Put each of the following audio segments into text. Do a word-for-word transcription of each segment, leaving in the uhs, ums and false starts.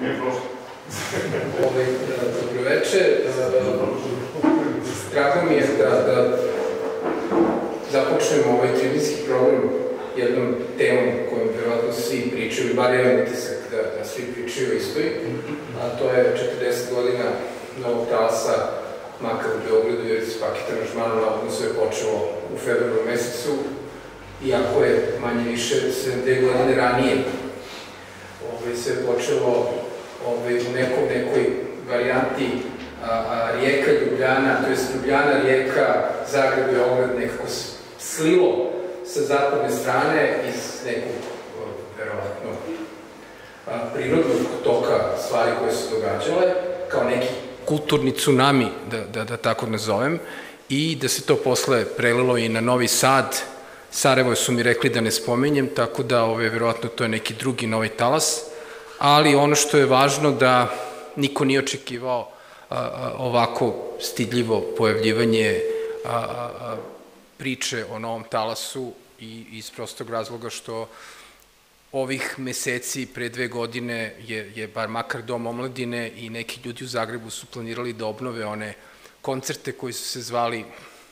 Dobroveče. Drago mi je da započnemo ovaj tribinski program jednom temom kojom verovatno svi pričaju, bar imam utisak da svi pričaju o istoj, a to je četrdeset godina novog talasa Makar u Beogradu, jer se paket aranžmana navodno sve počelo u februaru mesecu, iako je manje više sedamdesete godine ranije. Sve je počelo u nekoj varijanti Rijeka, Ljubljana, to je Ljubljana, Rijeka, Zagreb, Beograd nekako slilo sa zapadne strane iz nekog, verovatno, prirodnog toka stvari koje su događale, kao neki kulturni tsunami, da tako nazovem, i da se to posle prelilo i na Novi Sad. Sarajevo su mi rekli da ne spominjem, tako da, verovatno, to je neki drugi novi talas, ali ono što je važno da niko nije očekivao ovako stidljivo pojavljivanje priče o novom talasu i iz prostog razloga što ovih meseci pre dve godine je bar makar Dom omladine i neki ljudi u Zagrebu su planirali da obnove one koncerte koji su se zvali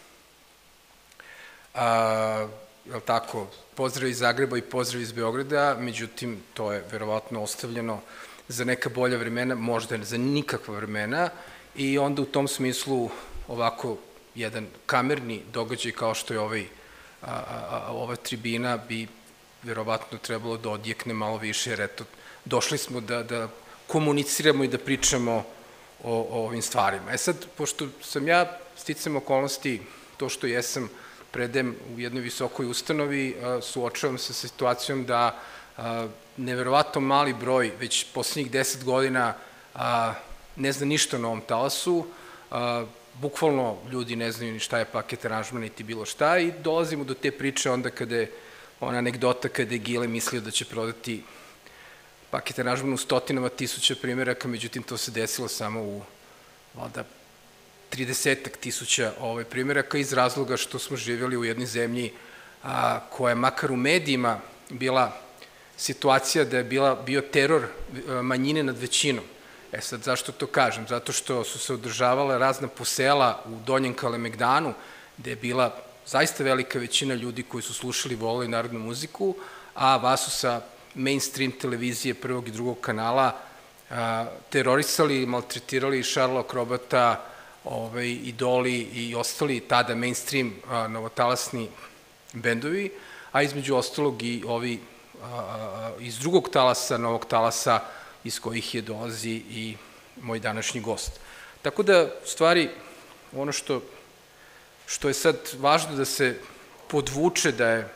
jel' tako, pozdrav iz Zagreba i pozdrav iz Beograda, međutim, to je verovatno ostavljeno za neka bolja vremena, možda za nikakva vremena, i onda u tom smislu ovako jedan kamerni događaj kao što je ova tribina bi verovatno trebalo da odjekne malo više, jer eto, došli smo da komuniciramo i da pričamo o ovim stvarima. E sad, pošto sam ja, sticam okolnosti, to što jesam, predajem u jednoj visokoj ustanovi, suočavam se sa situacijom da neverovatno mali broj, već poslednjih deset godina, ne zna ništa o novom talasu, bukvalno ljudi ne znaju ni šta je paket aranžman, niti bilo šta, i dolazimo do te priče onda kada je ona anegdota kada je Gile mislio da će prodati paket aranžman u stotinama tisuća primjeraka, međutim to se desilo samo u, valjda, tridesetak tisuća primjeraka iz razloga što smo živjeli u jednoj zemlji koja je makar u medijima bila situacija da je bio teror manjine nad većinom. E sad, zašto to kažem? Zato što su se održavala razna posela u Donjem Kalemegdanu, gde je bila zaista velika većina ljudi koji su slušali i voleli narodnu muziku, a vas su sa mainstream televizije prvog i drugog kanala terorisali, maltretirali Šarla Akrobata, Idoli i ostali tada mainstream novotalasni bendovi, a između ostalog i ovi iz drugog talasa, novog talasa, iz kojih je dolazi i moj današnji gost. Tako da, u stvari, ono što je sad važno da se podvuče da je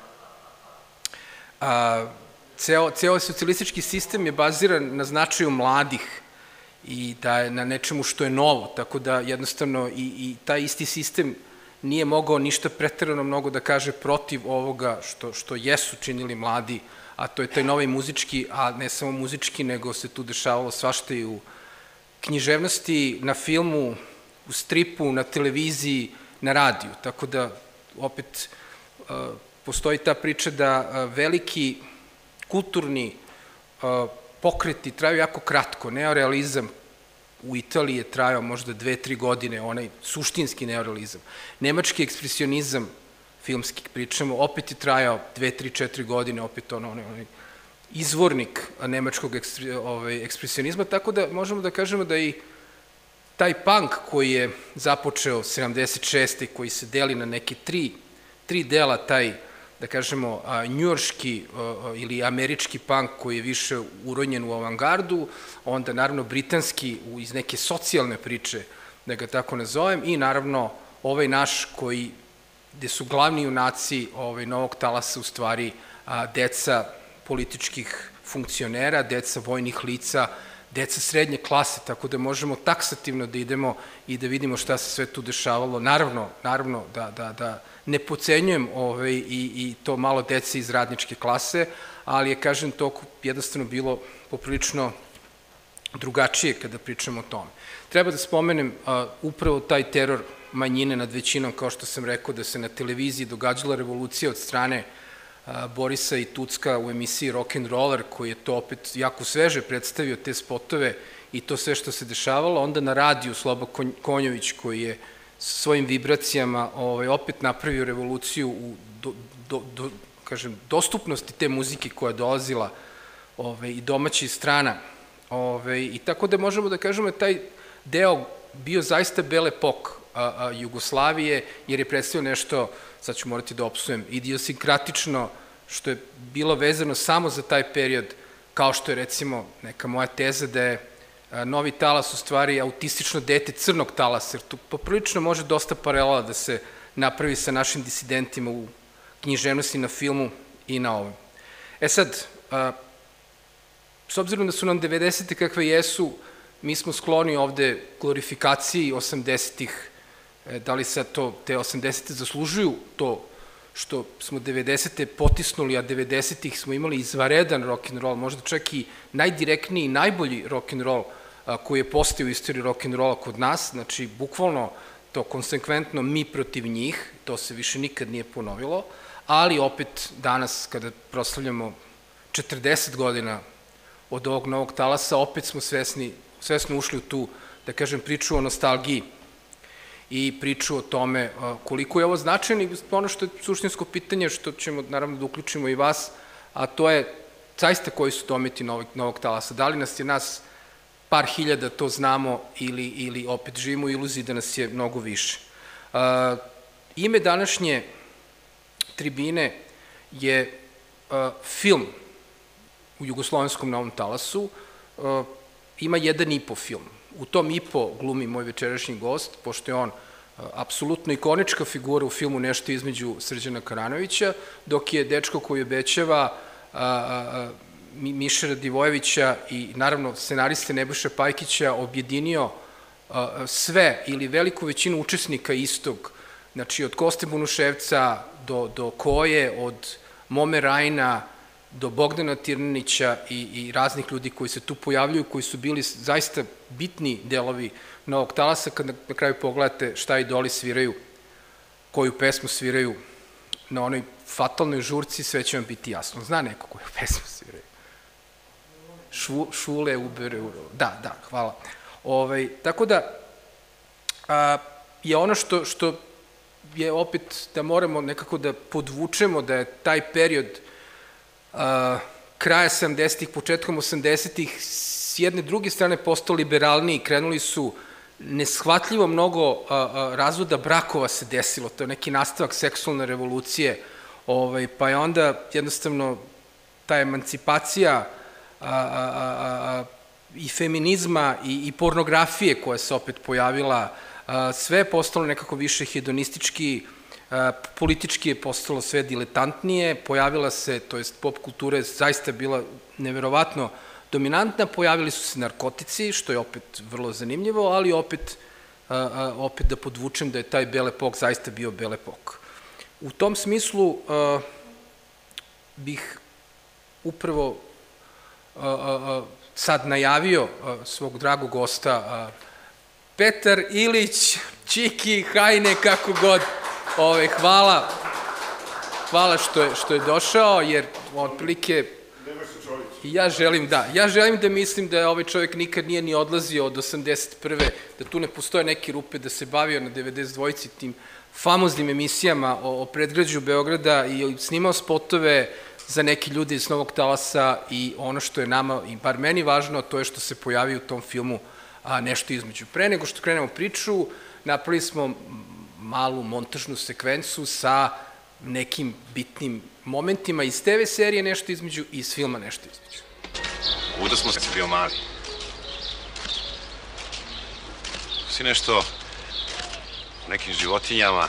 ceo socijalistički sistem je baziran na značaju mladih i da je na nečemu što je novo, tako da jednostavno i taj isti sistem nije mogao ništa preterano mnogo da kaže protiv ovoga što jesu činili mladi, a to je taj novi muzički, a ne samo muzički, nego se tu dešavalo svašta i u književnosti, na filmu, u stripu, na televiziji, na radiju. Tako da, opet, postoji ta priča da veliki kulturni pokreti traju jako kratko. Neorealizam u Italiji je trajao možda dve, tri godine, onaj suštinski neorealizam. Nemački ekspresionizam, filmski pričamo, opet je trajao dve, tri, četiri godine, opet onaj izvornik nemačkog ekspresionizma, tako da možemo da kažemo da i taj punk koji je započeo sedamdeset šeste koji se deli na neke tri dela, taj, da kažemo, njujorški ili američki punk koji je više uronjen u avangardu, onda naravno britanski iz neke socijalne priče, da ga tako nazovem, i naravno ovaj naš koji, gde su glavni junaci novog talasa u stvari deca političkih funkcionera, deca vojnih lica, deca srednje klase, tako da možemo taksativno da idemo i da vidimo šta se sve tu dešavalo. Naravno, naravno da ne pocenjujem i to malo dece iz radničke klase, ali je, kažem, to jednostavno bilo poprilično drugačije kada pričamo o tome. Treba da spomenem upravo taj teror manjine nad većinom, kao što sam rekao, da se na televiziji događala revolucija od strane Borisa i Tucka u emisiji Rock'n'Roller, koji je to opet jako sveže predstavio, te spotove i to sve što se dešavalo. Onda na radiju Sloba Konjović, koji je svojim vibracijama opet napravio revoluciju u kažem, dostupnosti te muzike koja je dolazila i domaća i strana. I tako da možemo da kažemo da taj deo bio zaista bele pok Jugoslavije, jer je predstavio nešto, sad ću morati da opsujem, idiosinkratično, što je bilo vezano samo za taj period, kao što je recimo neka moja teza da je Novi talas u stvari autistično dete crnog talasa, jer tu poprilično može dosta paralela da se napravi sa našim disidentima u književnosti, na filmu i na ovom. E sad, s obzirom da su nam devedesete kakve jesu, mi smo skloni ovde glorifikaciji osamdesetih, da li sad to, te osamdesete zaslužuju to što smo devedesete potisnuli, a devedesetih smo imali izvaredan rock'n'roll, možda čak i najdirektniji i najbolji rock'n'roll koji je postao u istoriji rock'n'rolla kod nas, znači bukvalno to konsekventno mi protiv njih, to se više nikad nije ponovilo, ali opet danas kada proslavljamo četrdeset godina od ovog novog talasa, opet smo svesni, svesno ušli u tu, da kažem, priču o nostalgiji i priču o tome koliko je ovo značajno i ono što je suštinsko pitanje, što ćemo naravno da uključimo i vas, a to je zaista koji su dometi novog talasa. Da li nas je nas par hiljada, to znamo, ili opet živimo u iluziji da nas je mnogo više. Ime današnje tribine je film u jugoslovenskom novom talasu, ima jedan i po film. U tom i po glumi moj večerašnji gost, pošto je on apsolutno ikonička figura u filmu Nešto između Srđana Karanovića, dok je dečko koji obećava Miše Radivojevića i naravno scenariste Nebojše Pajkića objedinio sve ili veliku većinu učesnika istog, znači od Koste Bunuševca do Koje, od Mome Rajna do Bogdana Tirnanića i raznih ljudi koji se tu pojavljuju, koji su bili zaista bitni delovi novog talasa, kad na kraju pogledate šta idoli sviraju, koju pesmu sviraju na onoj fatalnoj žurci, sve će vam biti jasno. Zna neko koju pesmu sviraju? Šule, Ubere, da, da, hvala. Tako da je ono što je opet da moramo nekako da podvučemo da je taj period kraja sedamdesetih, početkom osamdesetih s jedne druge strane postao liberalniji, krenuli su neshvatljivo mnogo razvoda brakova se desilo, to je neki nastavak seksualne revolucije, pa je onda jednostavno ta emancipacija i feminizma i pornografije koja se opet pojavila, sve je postalo nekako više hedonistički, politički je postalo sve diletantnije, pojavila se, to jest pop kultura je zaista bila neverovatno dominantna, pojavili su se narkotici, što je opet vrlo zanimljivo, ali opet opet da podvučem da je taj bele pok zaista bio bele pok. U tom smislu bih upravo sad najavio svog dragog gosta Petar Ilić, Čiki, Hajne, kako god. Hvala, hvala što je došao, jer otprilike ja želim, da, ja želim da mislim da ovaj čovjek nikad nije ni odlazio od osamdeset prve, da tu ne postoje neke rupe, da se bavio na devedeset dvojci tim famoznim emisijama o predgrađu Beograda i snimao spotove za neke ljude iz Novog talasa i ono što je nama, i bar meni važno, to je što se pojavi u tom filmu Nešto između. Pre nego što krenemo priču, napravili smo malu montažnu sekvencu sa nekim bitnim momentima iz te ve serije Nešto između i iz filma Nešto između. Uda smo se bio mali. Si nešto o nekim životinjama,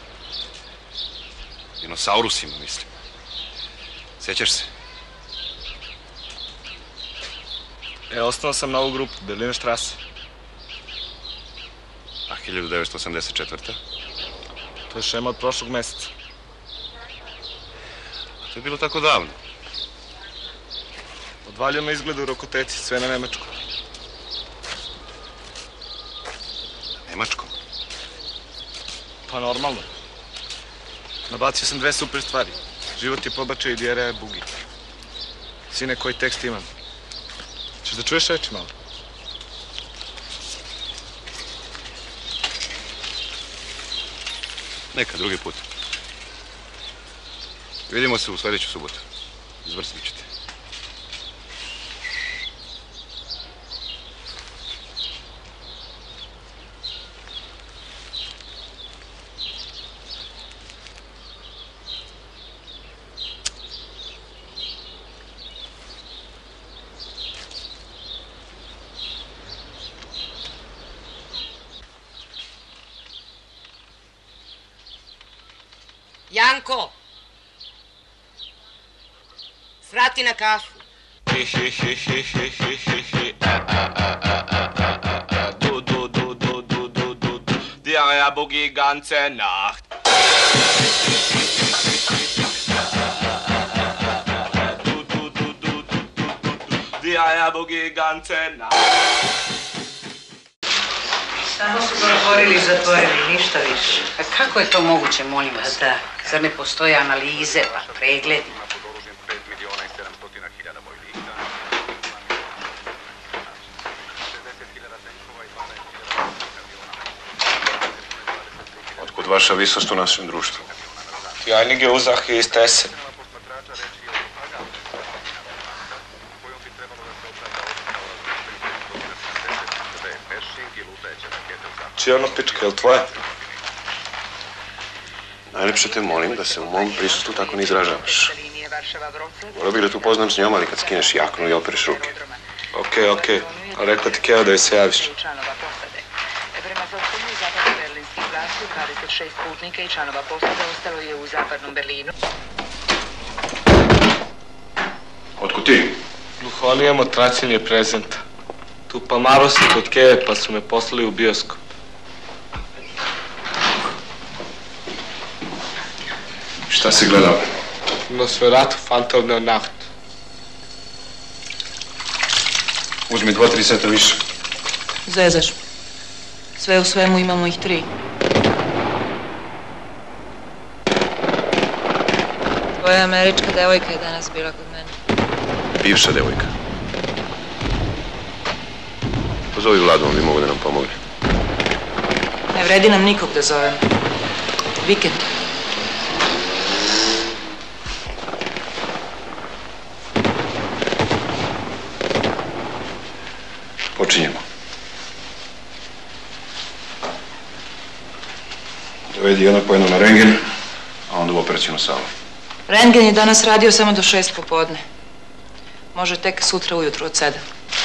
dinosaurusima, mislim. Sećaš se? E, ostao sam na ovu grupu, Berliner Strasse. A hiljadu devetsto osamdeset četvrte. To je šema od prošlog meseca. A to je bilo tako davno. Odvaljeno izgleda u Rokoteci, sve na nemačkom. Na nemačkom? Pa normalno. Nabacio sam dve super stvari. Život je pobačaj i dijareja je bugi. Sine, koji tekst imam? Češ da čuješ reći malo? Neka, drugi put. Vidimo se u sljedeću subotu. Izvrstit ćete. Janko! Svrati na kafu. Hi, hi, hi, hi, hi, hi, hi, hi. Du, du, du, du, du, du, du, du. Diarrhea boogie ganze Nacht. Du, du, du, du, du, du, du. Diarrhea boogie ganze Nacht. Samo su zatvorili i zatvorili, ništa više. A kako je to moguće, molim vas? Da, zar ne postoje analize, pa pregledi? Otkud vaša visost u našem društvu? Die einige Ursache ist Essen. Čije ono pička, je li tvoje? Najljepše te molim da se u mom prisustvu tako ne izražavaš. Volio bih da tu poznam s njom, ali kad skineš jaknu i operiš ruke. Okej, okej. A rekla ti Keva da je se javiš. Prema saopštenju zapadno-berlinskih vlasti, dvadeset šest putnika i članova posade ostalo je u zapadnom Berlinu. Otkud ti? Duhovnijem od traćenje prezenta. Tu Palmaro si kod Keve, pa su me poslali u bioskop. Šta si gledao? Nosferatu Fantomna Nacht. Uzmi dva, tri seta više. Zezaš. Sve u svemu imamo ih tri. Tvoja američka devojka je danas bila kod mene. Bivša devojka. Pozovi Vladu, on bi mogo da nam pomogne. Ne vredi nam nikog da zovemo. Vikend. Počinjemo. Dovedi jedno po jedno na rengen, a onda u operacijnu salu. Rentgen je danas radio samo do šest popodne. Može tek sutra ujutru od sedam.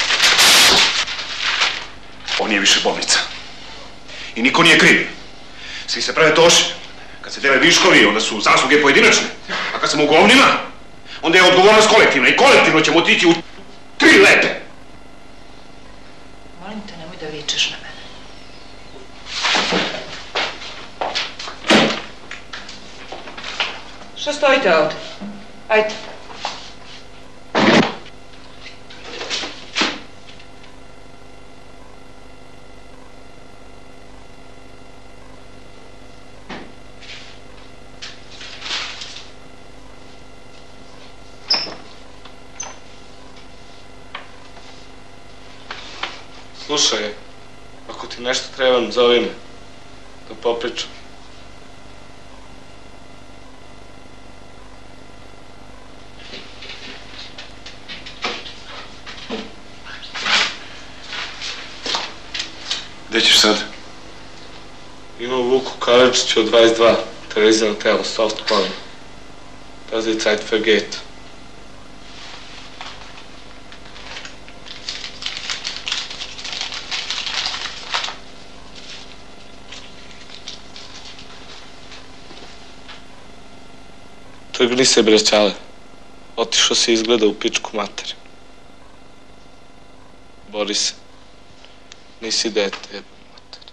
Ovo nije više bolnica. I niko nije kriv. Svi se prave toši. Kad se dele viškovi, onda su zasluge pojedinačne. A kad sam u govnima, onda je odgovornost kolektivna. I kolektivno ćemo otići u tri lepe. Molim te, nemoj da vičeš na mene. Što stojite ovdje? Ajde. Slušaj, ako ti nešto trebam, zovi me. Da popričam. Gde ćeš sad? Imam Vuku Karadžiću od dvadeset dva, televizijno telo, soft porn. Das ist Zeit vergeht. Trgni se, brećale. Otišao si izgleda u pičku materi. Bori se. Nisi dete, jebem materi.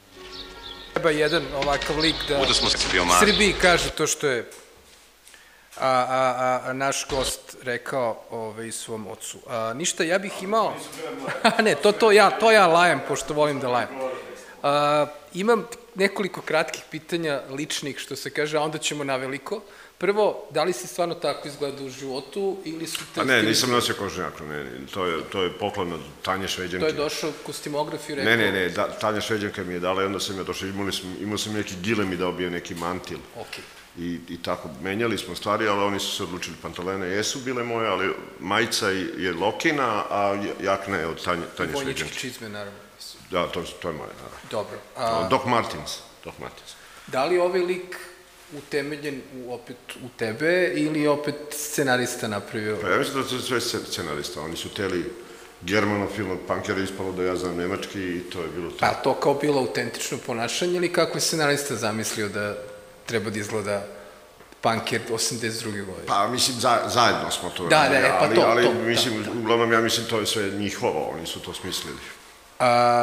Treba jedan ovakav lik da Uda smo se bio mali. Srbiji kaže to što je a, a, a naš gost rekao ovaj, svom ocu. A, ništa, ja bih imao... ne, to, to, ja, to ja lajem, pošto volim da lajem. A, imam nekoliko kratkih pitanja, ličnih, što se kaže, a onda ćemo na veliko. Prvo, da li si stvarno tako izgleda u životu ili su te... A ne, nisam nosio kožnjak, ne, to je, to je poklon od Tanje Šveđanke. To je došao kostimograf i rekao... Ne, ne, ne, da, Tanja Šveđanka mi je dala i onda sam ja došao, imali smo, imao sam neki gile mi dao bio neki mantil. Okay. I, I tako, menjali smo stvari, ali oni su se odlučili, pantalene jesu bile moje, ali majica je Lokina, a jakna je od Tanje, Tanje Šveđanke. I vojnički čizme, naravno. Da, to, to je moje, naravno. Dobro. A... Doc Martens, Doc Martens. Da li ovaj lik utemeljen u, opet u tebe ili opet scenarista napravio? Pa ja mislim da su sve scenarista. Oni su teli germanofilnog punkera, ispalo da ja znam nemački i to je bilo to. Pa to kao bilo autentično ponašanje ili kako je scenarista zamislio da treba da izgleda punker osamdeset druge godine? Pa mislim, za, zajedno smo to da, radili, da, e, pa ali, to, ali to, mislim, da, da. uglavnom ja mislim to je sve njihovo, oni su to smislili. A,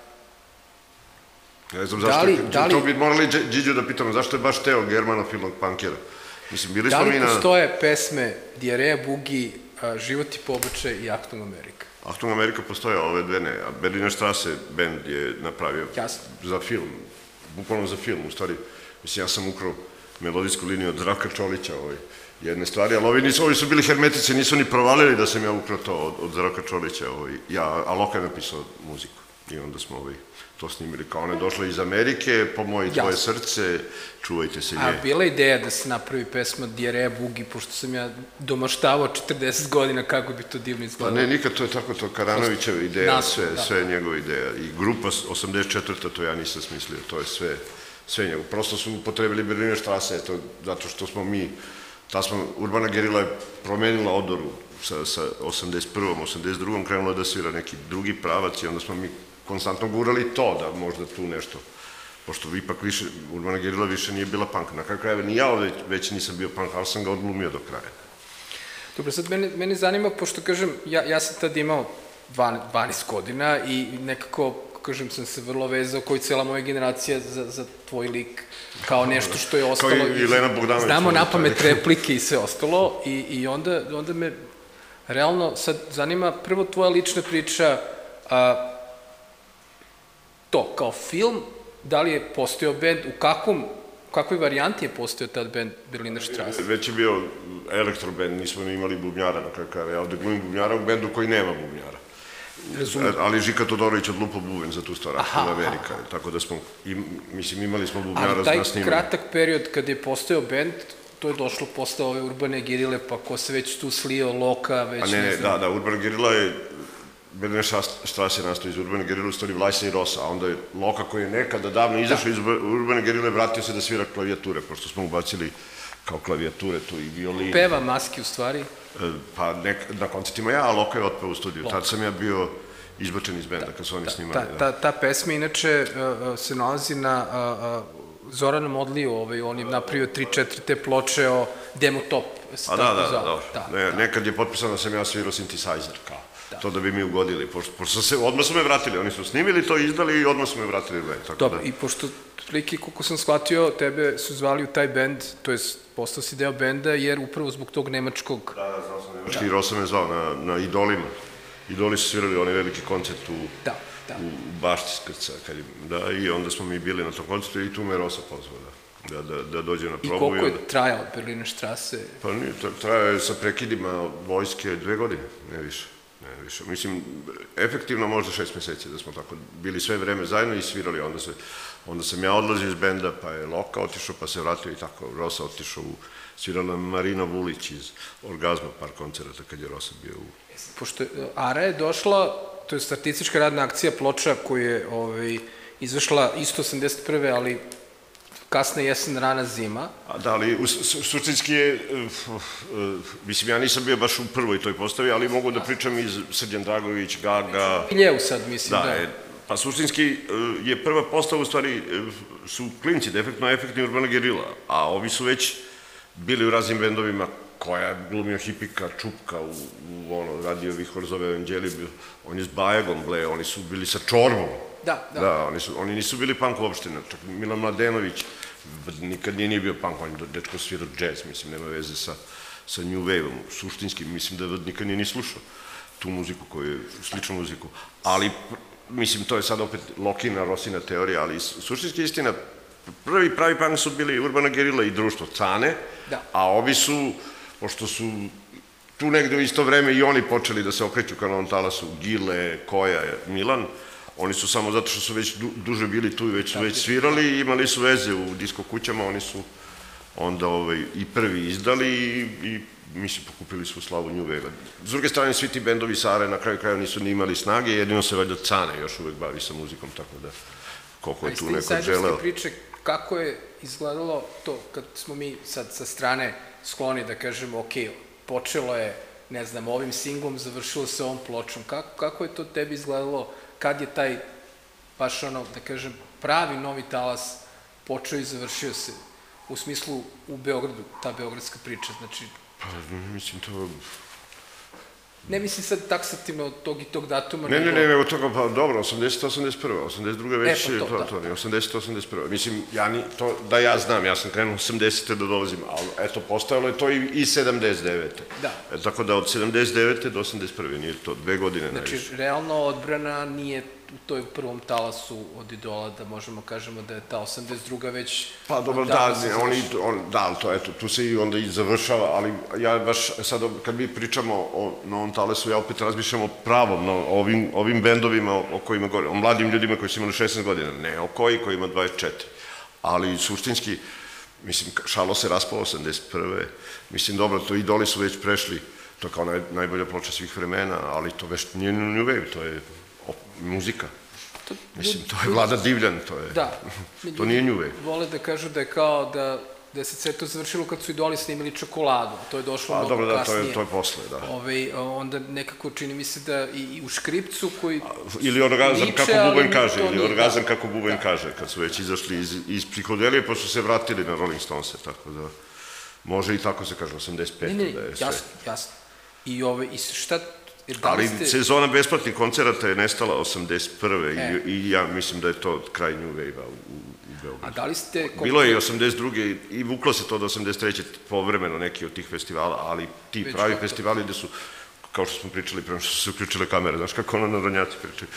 Ne znam zašto, da li, da li, to bi morali Điđu da pitamo, zašto je baš teo germanofilnog punkera? Mislim, bili da smo li mi na... postoje pesme Dijareja, Bugi, Život i pobačaj i Achtung Amerika? Achtung Amerika postoje, ove dve ne, a Berliner Strasse band je napravio Jasno. Za film, bukvalno za film, u stvari, mislim, ja sam ukrao melodijsku liniju od Zdravka Čolića, ovaj, jedne stvari, ali ovi, nisu, ovi su bili hermetici, nisu ni provalili da sam ja ukrao to od, od Zdravka Čolića, ovaj, ja, a Loka je napisao muziku i onda smo ovaj, to snimili, kao ona je došla iz Amerike, po moje tvoje srce, čuvajte se nje. A bila ideja da se napravi pesma Dijareja, Bugi, pošto sam ja domaštavao četrdeset godina kako bi to divno izgledalo? Pa ne, nikad to je tako, to Karanovićeva ideja, sve, sve je njegova ideja. I grupa osamdeset četvrta to ja nisam smislio, to je sve, sve njegov. Prosto su upotrebili Berliner Strasse, eto, zato što smo mi, ta smo, Urbana gerila je promenila odoru sa, sa osamdeset prvom, osamdeset drugom krenula da svira neki drugi pravac i onda smo mi konstantno gurali to, da možda tu nešto, pošto ipak više, Urbana gerila više nije bila punk. Na kraju krajeva ni ja ovde već nisam bio punk, ali sam ga odglumio do kraja. Dobro, sad mene, mene zanima, pošto kažem, ja, ja sam tad imao dvanaest godina i nekako, kažem, sam se vrlo vezao, koji cela moja generacija za, za tvoj lik, kao nešto što je ostalo. Kao i Lena Bogdanović. Znamo na pamet replike i sve ostalo i, i onda, onda me realno sad zanima prvo tvoja lična priča, a, to, kao film, da li je postojao bend, u kakvom, u kakvoj varijanti je postojao tad bend Berliner Strasse? Već je bio elektrobend, nismo imali bubnjara na kraju krajeva. Ja ovde glumim bubnjara u bendu koji nema bubnjara. Razumem. Ali Žika Todorović odlupo buben za tu stvar, Achtung Amerika, tako da smo, mislim, imali smo bubnjara na snimanje. Ali taj kratak period kad je postojao bend, to je došlo posle ove Urbane gerile, pa ko se već tu slio, Loka, već ne znam. A ne, da, da, Urbana gerila je, Berliner Strasse je nastao iz Urbane gerile, u stvari Vlajsa i Rosa, a onda je Loka koji je nekada davno izašao iz Urbane gerile, vratio se da svira klavijature, pošto smo ubacili kao klavijature tu i violini. Peva maski u stvari? Pa na koncertima ja, a Loka je otpeo u studiju. Tad sam ja bio izbačen iz benda kad su oni snimali. Ta pesma inače se nalazi na Zorana Modliju, on je napravio tri četiri te ploče o demo top. A da, da, da. Nekad je potpisano da sam ja svirao synthesizer, kao. To da bi mi ugodili, pošto se, odmah su me vratili, oni su snimili to, izdali i odmah su me vratili u bend. Dobro, i pošto, prilike, koliko sam shvatio, tebe su zvali u taj bend, to je postao si deo benda, jer upravo zbog tog nemačkog... Da, da, znao sam nemački, i Rosa me zvao na Idolima. Idoli su svirali onaj veliki koncert u Bašti Skrca, da, i onda smo mi bili na tom koncertu i tu me Rosa pozvao, da. Da dođe na probu. I koliko je trajao Berliner Strasse? Pa nije, trajao je sa prekidima vojske dve godine, ne više. Ne više. Mislim, efektivno možda šest meseci da smo tako bili sve vreme zajedno i svirali, onda se, onda sam ja odlazio iz benda, pa je Loka otišao, pa se vratio i tako, Rosa otišao u, svirala Marina Vulić iz Orgazma, par koncerata kad je Rosa bio u... Pošto Ara je došla, to je statistička radna akcija ploča koja je ovaj, izašla isto osamdeset prve, ali kasna jesen, rana zima. Da, ali suštinski je, mislim, ja nisam bio baš u prvoj toj postavi, ali mogu da pričam iz Srđan Dragović, Gaga... Iljevu sad, mislim, da. Da, pa suštinski je prva postava, u stvari, su klinci, defektno efektni Urbana gerila, a ovi su već bili u raznim bendovima, koja je glumio Hipika, Čupka, u ono, radio Vihor zove Anđeli, on je s Bajagom, ble, oni su bili sa Čorbom. Da, da. Da, oni nisu bili punk uopšte, čak Milan Mladenović, nikad nije bio punk, on je dečko svirao džez, mislim, nema veze sa, sa New Wave-om, suštinski, mislim da nikad nije ni slušao tu muziku koju je, sličnu muziku, ali, mislim, to je sad opet Lokina, Rosina teorija, ali suštinski istina, prvi pravi punk su bili Urbana gerila i društvo Cane, a ovi su, pošto su tu negde u isto vreme i oni počeli da se okreću ka Novom talasu, Gile, Koja, Milan, oni su samo zato što su već duže bili tu i već su već svirali i imali su veze u disko kućama, oni su onda i prvi izdali i mislim pokupili su slavu New Wave-a. S druge strane, svi ti bendovi Sare na kraju kraja nisu ni imali snage, jedino se valjda Cane još uvek bavi sa muzikom, tako da koliko je tu neko želeo. A iz te priče, kako je izgledalo to kad smo mi sad sa strane skloni da kažemo, ok, počelo je, ne znam, ovim singlom, završilo se ovom pločom, kako je to tebi izgledalo, kad je taj, baš ono, da kažem, pravi novi talas počeo i završio se, u smislu u Beogradu, ta beogradska priča, znači... Pa, mislim, to... Ne mislim sad taksativno od tog i tog datuma, Ne, ne, ne, nego toga, pa dobro, osamdeseta, osamdeset prva, osamdeset druga već, E, pa to, to, to, osamdeseta, osamdeset prva Mislim, ja ni, to, da ja znam, ja sam krenuo osamdesete da dolazim, ali eto, postojalo je to i sedamdeset devete Da. Tako da od sedamdeset devete do osamdeset prve nije to, dve godine najviše. Znači, realno odbrana nije u toj prvom talasu od Idola, da možemo kažemo da je ta osamdeset druga već... Pa dobro, da, oni, da, ali to, eto, tu se i onda i završava, ali ja baš sad, kad mi pričamo o Novom talasu, ja opet razmišljam o pravom, o ovim bendovima o kojima govorim, o mladim ljudima koji su imali šesnaest godina, ne o koji, koji ima dvadeset četiri. Ali suštinski, mislim, Šalo se raspao osamdeset prve Mislim, dobro, to Idoli su već prešli, to je kao najbolja ploča svih vremena, ali to već nije New Wave, to je muzika. Mislim, to je Vlada Divljan, to je... Da. To nije New Wave. Vole da kažu da je kao da da se sve to završilo kad su Idoli snimili Čokoladu. To je došlo mnogo kasnije. Pa dobro, da, to je posle, da. Onda nekako čini mi se da i u Škripcu koji... Ili orgazam kako Bubanj kaže, ili orgazam kako Bubanj kaže, kad su već izašli iz psihodelije, pa su se vratili na Rolling Stonese, tako da... Može i tako se kaže, osamdeset pete Ne, ne, jasno, jasno. I šta... Ali sezona besplatnih koncerata je nestala osamdeset prve i ja mislim da je to kraj New Wave-a u Beogradu. A da li ste... Bilo je i osamdeset druge i vuklo se to do osamdeset treće povremeno neki od tih festivala, ali ti pravi festivali gde su, kao što smo pričali, prema što su se uključile kamere, znaš kako ono narodnjaci pričaju,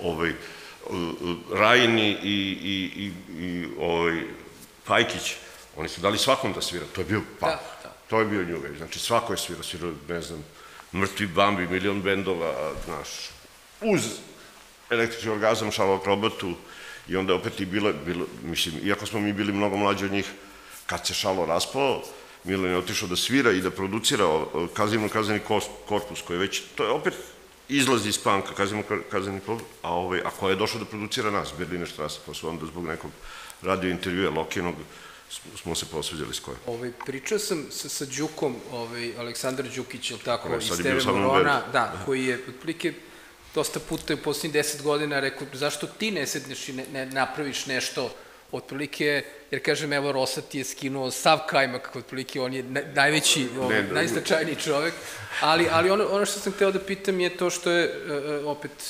Rajini i Pajkić, oni su dali svakom da svira, to je bio punk, to je bio New Wave, znači svako je svirao, svirao, ne znam, Mrtvi Bambi, milion bendova, znaš, uz Električni orgazam, Šalo Probotu i onda opet i bilo, mislim, iako smo mi bili mnogo mlađi od njih, kad se Šalo raspao, Milan je otišao da svira i da producira Kazivno-kazani korpus, koji je već, to je opet izlaz iz panka, Kazivno-kazani korpus, a ko je došao da producira nas, Berliner Strasse, pa su onda zbog nekog radio intervjua Lokinog, smo se posveđali s kojim. Pričao sam sa Đukom, Aleksandar Đukić, ili tako, iz T V Morona, da, koji je otprilike dosta puta u posljednjih deset godina rekao, zašto ti ne sedneš i ne napraviš nešto, otprilike, jer kažem, evo, Rosa ti je skinuo sav kajmak, otprilike, on je najveći, najznačajniji čovek, ali ono što sam hteo da pitam je to što je, opet,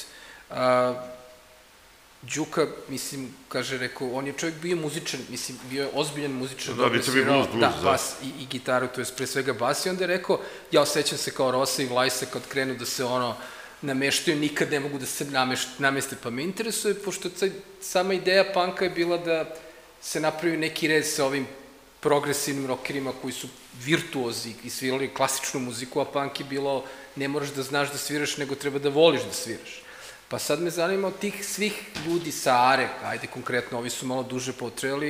Đuka, mislim, kaže, rekao, on je čovjek bio muzičan, mislim, bio je ozbiljan muzičan. Da, bi se bi blues, blues, da. Da, bas i gitaru, to je pre svega bas, i onda je rekao, ja osjećam se kao Rosa i Vlajsa kad krenu da se ono nameštaju, nikad ne mogu da se nameste, pa me interesuje, pošto sama ideja panka je bila da se napravi neki red sa ovim progresivnim rockerima koji su virtuozi i svirali klasičnu muziku, a punk je bilo, ne moraš da znaš da sviraš, nego treba da voliš da sviraš. Pa sad me zanima od tih svih ljudi sa Are, ajde konkretno, ovi su malo duže potrejali,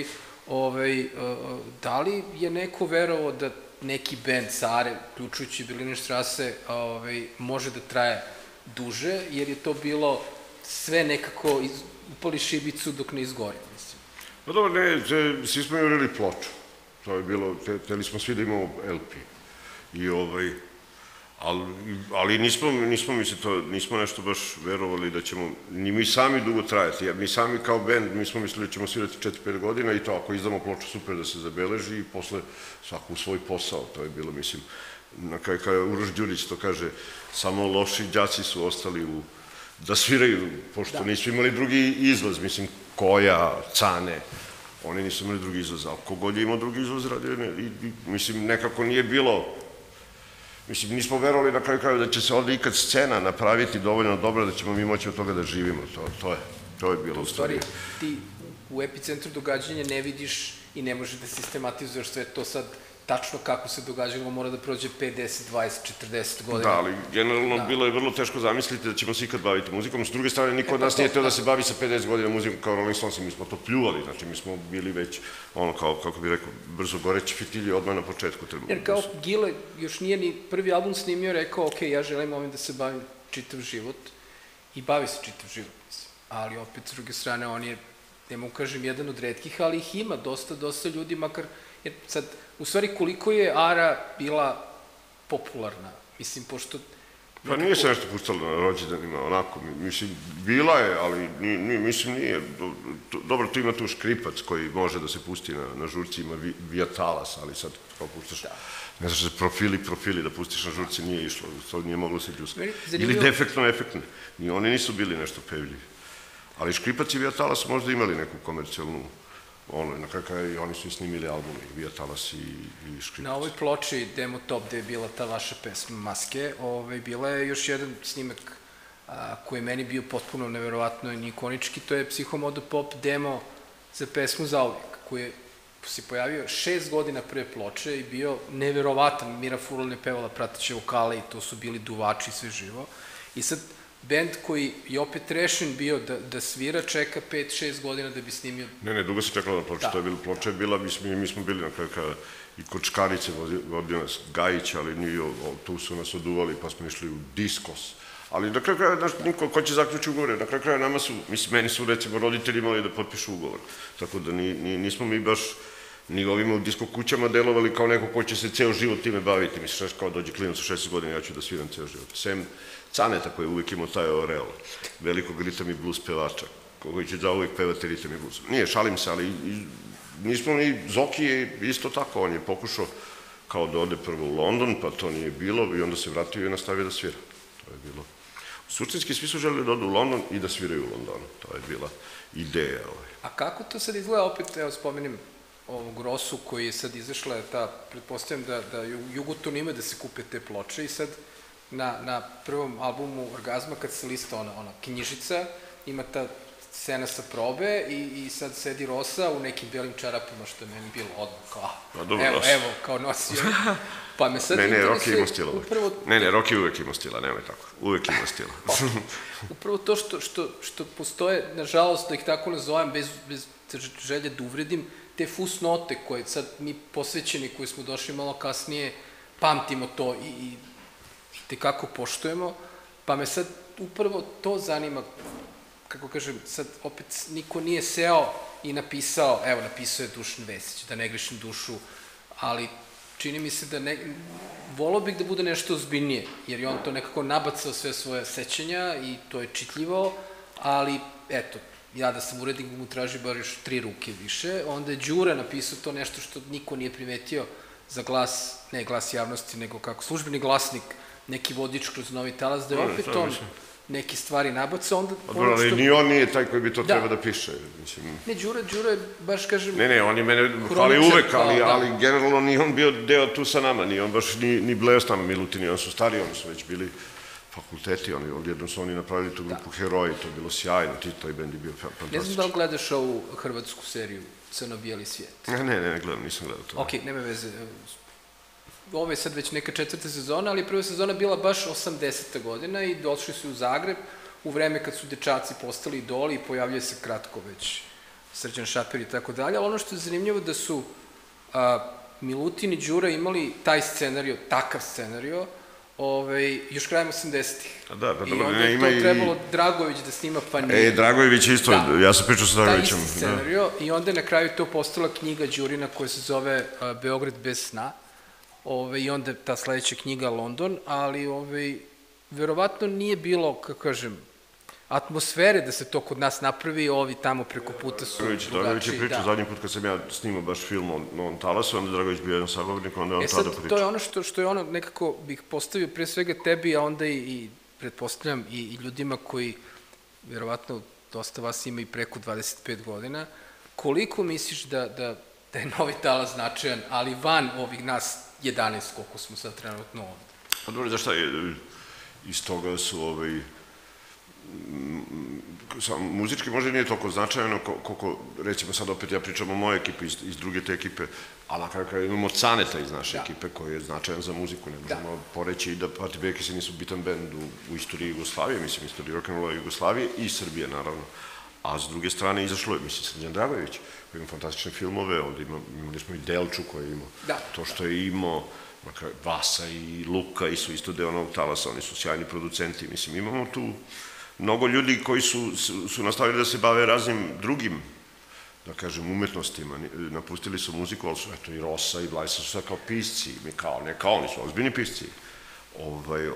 da li je neko verovao da neki band sa Are, uključujući Berliner Strasse, može da traje duže, jer je to bilo sve nekako upali šibicu dok ne izgori, mislim. Pa dobro, ne, svi smo jurili ploču, to je bilo, teli smo svi da imamo L P i ovaj... ali nismo, mislim, to nismo nešto baš verovali da ćemo, ni mi sami dugo trajati, mi sami kao band, mi smo mislili da ćemo svirati četiri pet godina i to ako izdamo ploču super da se zabeleži i posle svako u svoj posao, to je bilo, mislim, na kraju kada Uroš Đurić to kaže, samo loši đaci su ostali da sviraju, pošto nisu imali drugi izlaz, mislim, Koja, Cane, oni nisu imali drugi izlaz, ali kogod je imao drugi izlaz radio, i, mislim, nekako nije bilo, mislim, nismo verovali na kraju kraju da će se ovde ikad scena napraviti dovoljno dobro da ćemo mi moći od toga da živimo, to, to je, to je bilo u stvari. Ti u epicentru događanja ne vidiš i ne možeš da sistematizuješ sve to sad tačno kako se događalo, mora da prođe pet, deset, dvadeset, četrdeset godina. Da, ali generalno bilo je vrlo teško zamisliti da ćemo se ikad baviti muzikom. S druge strane, niko od nas nije teo da se bavi sa pedeset godina muzikom kao Rolling Stones, mi smo to pljuvali, znači mi smo bili već, ono, kao, kako bih rekao, brzo goreći fitilji odmah na početku. Jer kao Gile još nije ni prvi album snimio, rekao, ok, ja želim ovim da se bavim čitav život i bavi se čitav život, mislim. Ali opet, s druge strane, on je, ne mogu kažem, jedan od retkih, ali ih ima dosta, dosta ljudi, makar, jer sad, u stvari, koliko je Ara bila popularna, mislim, pošto... Pa nije se nešto puštalo na rođendanima, onako, mislim, bila je, ali mislim nije, dobro, tu ima tu škripac koji može da se pusti na žurci, ima via talas, ali sad, kao puštaš, ne znaš da profili, profili, da pustiš na žurci, nije išlo, to nije moglo se džuska. Ili defektno, efektne, ni oni nisu bili nešto pevljivi. Ali škripac i via talas možda imali neku komercijalnu, ono, na kraju i oni su i snimili albume, i Via Talas i Škripac. Na ovoj ploči Demo Top, gde je bila ta vaša pesma Maske, bila je još jedan snimak koji je meni bio potpuno neverovatno i ikonički, to je Psihomodo Pop demo za pesmu Zauvijek, koji se pojavio šest godina pre ploče i bio neverovatan. Mira Furlan je pevala prateće vokale i to su bili duvači i sve živo. I sad, bend koji je opet rešen bio da svira, čeka pet šest godina da bi snimio... Ne, ne, dugo se čekalo na ploče, to je bilo ploče, bila, mi smo bili na kraju kada i kod Čkarice vodio nas Gajić, ali tu su nas oduvali pa smo išli u Diskos. Ali na kraju kraja, znaš, niko, ko će zaključi ugovore, na kraju kraja nama su, mislim, meni su recimo roditelji imali da potpišu ugovor, tako da nismo mi baš ni ovima u disko kućama delovali kao neko ko će se ceo život time baviti, misliš, kao dođe klinac u šesnaest godina, ja ću da sviram ceo život. Sem Caneta koji je uvijek imao taj oreol, velikog ritam i blues pevača, koji će da uvijek pevati ritam i blues. Nije, šalim se, ali nismo ni, Zoki je isto tako, on je pokušao kao da ode prvo u London, pa to nije bilo i onda se vratio i nastavio da svira. To je bilo. Suštinski svi su želeli da odu u London i da sviraju u Londonu. To je bila ideja. A kako to sad izgleda, opet, evo spomenim ovog Rosu koji je sad izašla, ta, pretpostavljam da Jugoton ima da se kupe te ploče i sad na prvom albumu Orgazma, kad se lista ona knjižica, ima ta scena sa probe i sad sedi Rosa u nekim belim čarapima, što je meni bilo odmah, kao, evo, evo, kao nosio. Pa me sad... Ne, ne, Roki ima stila uvek. Ne, ne, Roki uvek ima stila, nemoj tako, uvek ima stila. Upravo to što postoje, nažalost, da ih tako nazovem, bez želje da uvredim, te fusnote koje sad mi posvećeni, koji smo došli malo kasnije, pamtimo to i tekako poštujemo, pa me sad upravo to zanima, kako kažem, sad opet niko nije seo i napisao, evo, napisao je Dušan Vesić, da ne grešim dušu, ali čini mi se da ne, volao bih da bude nešto ozbiljnije, jer je on to nekako nabacao sve svoje sećanja i to je čitljivo, ali, eto, ja da sam urednik mu traži bar još tri ruke više, onda je Đura napisao to nešto što niko nije primetio za glas, ne glas javnosti, nego kako službeni glasnik, neki vodič kroz Novi Talas, da je opet on neke stvari nabacao, onda... Ali ni on nije taj koji bi to treba da piše. Ne, Đura, Đura je, baš kažem... Ne, ne, on je mene hvali uvek, ali generalno nije on bio deo tu sa nama, nije on baš ni bleo s nama, Milutin, oni su stari, oni su već bili fakulteti, odjednom su oni napravili tu grupu Heroji, to je bilo sjajno, taj bend je bio fantastičan. Ne znam da li gledaš ovu hrvatsku seriju Crno-bijeli svijet? Ne, ne, ne gledam, nisam gledao to. Ok, nema veze. Ovo je sad već neka četvrta sezona, ali prva sezona bila baš osamdeseta godina i došli su u Zagreb u vreme kad su dečaci postali idoli i pojavljaju se kratko već Srđan Šaper i tako dalje, ali ono što je zanimljivo da su Milutin i Đura imali taj scenario, takav scenario, još krajem osamdesetih. I onda je to trebalo Dragojević da snima, pa nije. E, Dragojević isto, ja sam pričao sa Dragojevićem. Taj isti scenario i onda je na kraju to postala knjiga Đurina koja se zove Beograd bez sna. I onda ta sledeća knjiga London, ali verovatno nije bilo, kako kažem, atmosfere da se to kod nas napravi, ovi tamo preko puta su drugačiji. Dragojević je pričao zadnji put kad sam ja snimao baš film o Novom Talasu, onda Dragojević bio jedan sagovornik, onda je on tada pričao. E sad, to je ono što je ono, nekako bih postavio pre svega tebi, a onda i pretpostavljam i ljudima koji, verovatno, dosta vas ima i preko dvadeset pet godina, koliko misliš da, da, da je Novi talas značajan, ali van ovih nas jedanaest, koliko smo sad trenutno ovde? Pa dobro, da šta je, iz toga su ovaj, muzički možda nije toliko značajno koliko, recimo sad opet ja pričam o moje ekipe iz, iz druge te ekipe, ali na kraju kraju imamo Caneta iz naše ekipe koji je značajan za muziku, ne možemo poreći da Pati Bekisi nisu bitan bend u, u istoriji Jugoslavije, mislim, istoriji rock'n'rolla Jugoslavije i Srbije, naravno. A s druge strane izašlo je, mislim, Srđan Dragojević, koji ima fantastične filmove, ovde imali smo i Delču koji je imao, to što je imao, Vasa i Luka i su isto deo Novog talasa, oni su sjajni producenti, mislim, imamo tu mnogo ljudi koji su, su, su nastavili da se bave raznim drugim, da kažem, umetnostima, napustili su muziku, ali su, eto, i Rosa i Vlajsa su sad kao pisci, mi kao, ne kao, oni su ozbiljni pisci, ovaj,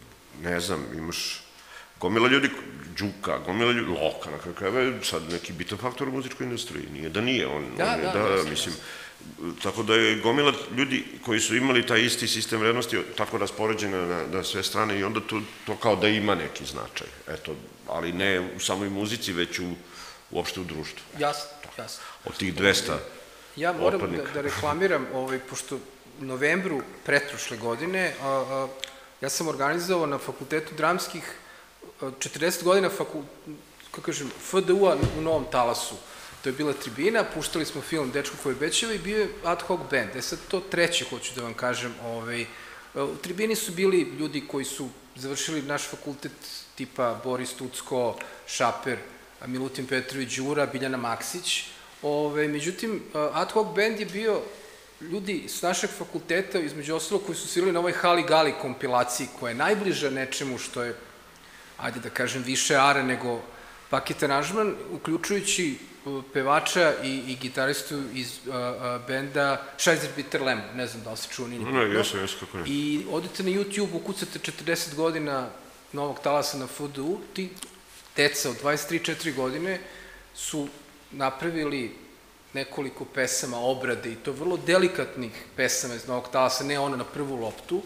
ne znam, imaš gomila ljudi, Đuka, gomila ljudi, Loka, na kraju krajeva, sad neki bitan faktor u muzičkoj industriji, nije da nije, on, da, on je, da, da, mislim, tako da je gomila ljudi koji su imali taj isti sistem vrednosti tako raspoređena na, na sve strane i onda to, to kao da ima neki značaj, eto, ali ne u samoj muzici, već u, uopšte u društvu. Jasno, jasno. Od tih dvesta ja moram da, da reklamiram, ovaj, pošto u novembru pretprošle godine, a, a, ja sam organizovao na Fakultetu dramskih četrdeset godina fakul, kako kažem, F D U-a u Novom talasu. To je bila tribina, puštali smo film Dečko koji bećeva i bio je ad hoc band. E sad to treće, hoću da vam kažem, ovaj, u tribini su bili ljudi koji su završili naš fakultet, tipa Boris Tucko, Šaper, Milutin Petrović Đura, Biljana Maksić. Ove, međutim, ad hoc band je bio ljudi s našeg fakulteta, između ostalog, koji su svirali na ovoj Hali Gali kompilaciji, koja je najbliža nečemu što je, ajde da kažem, više ara nego paket aranžman, uključujući pevača i, i gitaristu iz uh, uh, benda Scheiser Bitter Lemon, ne znam da li se čuo, nije ne, jesu, jesu, kako ne. I odete na YouTube, ukucate četrdeset godina Novog talasa na F D U, ti deca od dvadeset tri četiri godine su napravili nekoliko pesama, obrade, i to vrlo delikatnih pesama iz Novog talasa, ne ono na prvu loptu,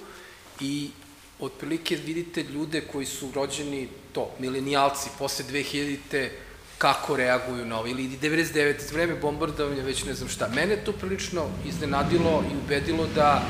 i otprilike vidite ljude koji su rođeni, to, milenijalci, posle dve hiljadite, kako reaguju na ovo, ili devedeset devete vreme bombardovanja, već ne znam šta. Mene to prilično iznenadilo i ubedilo da,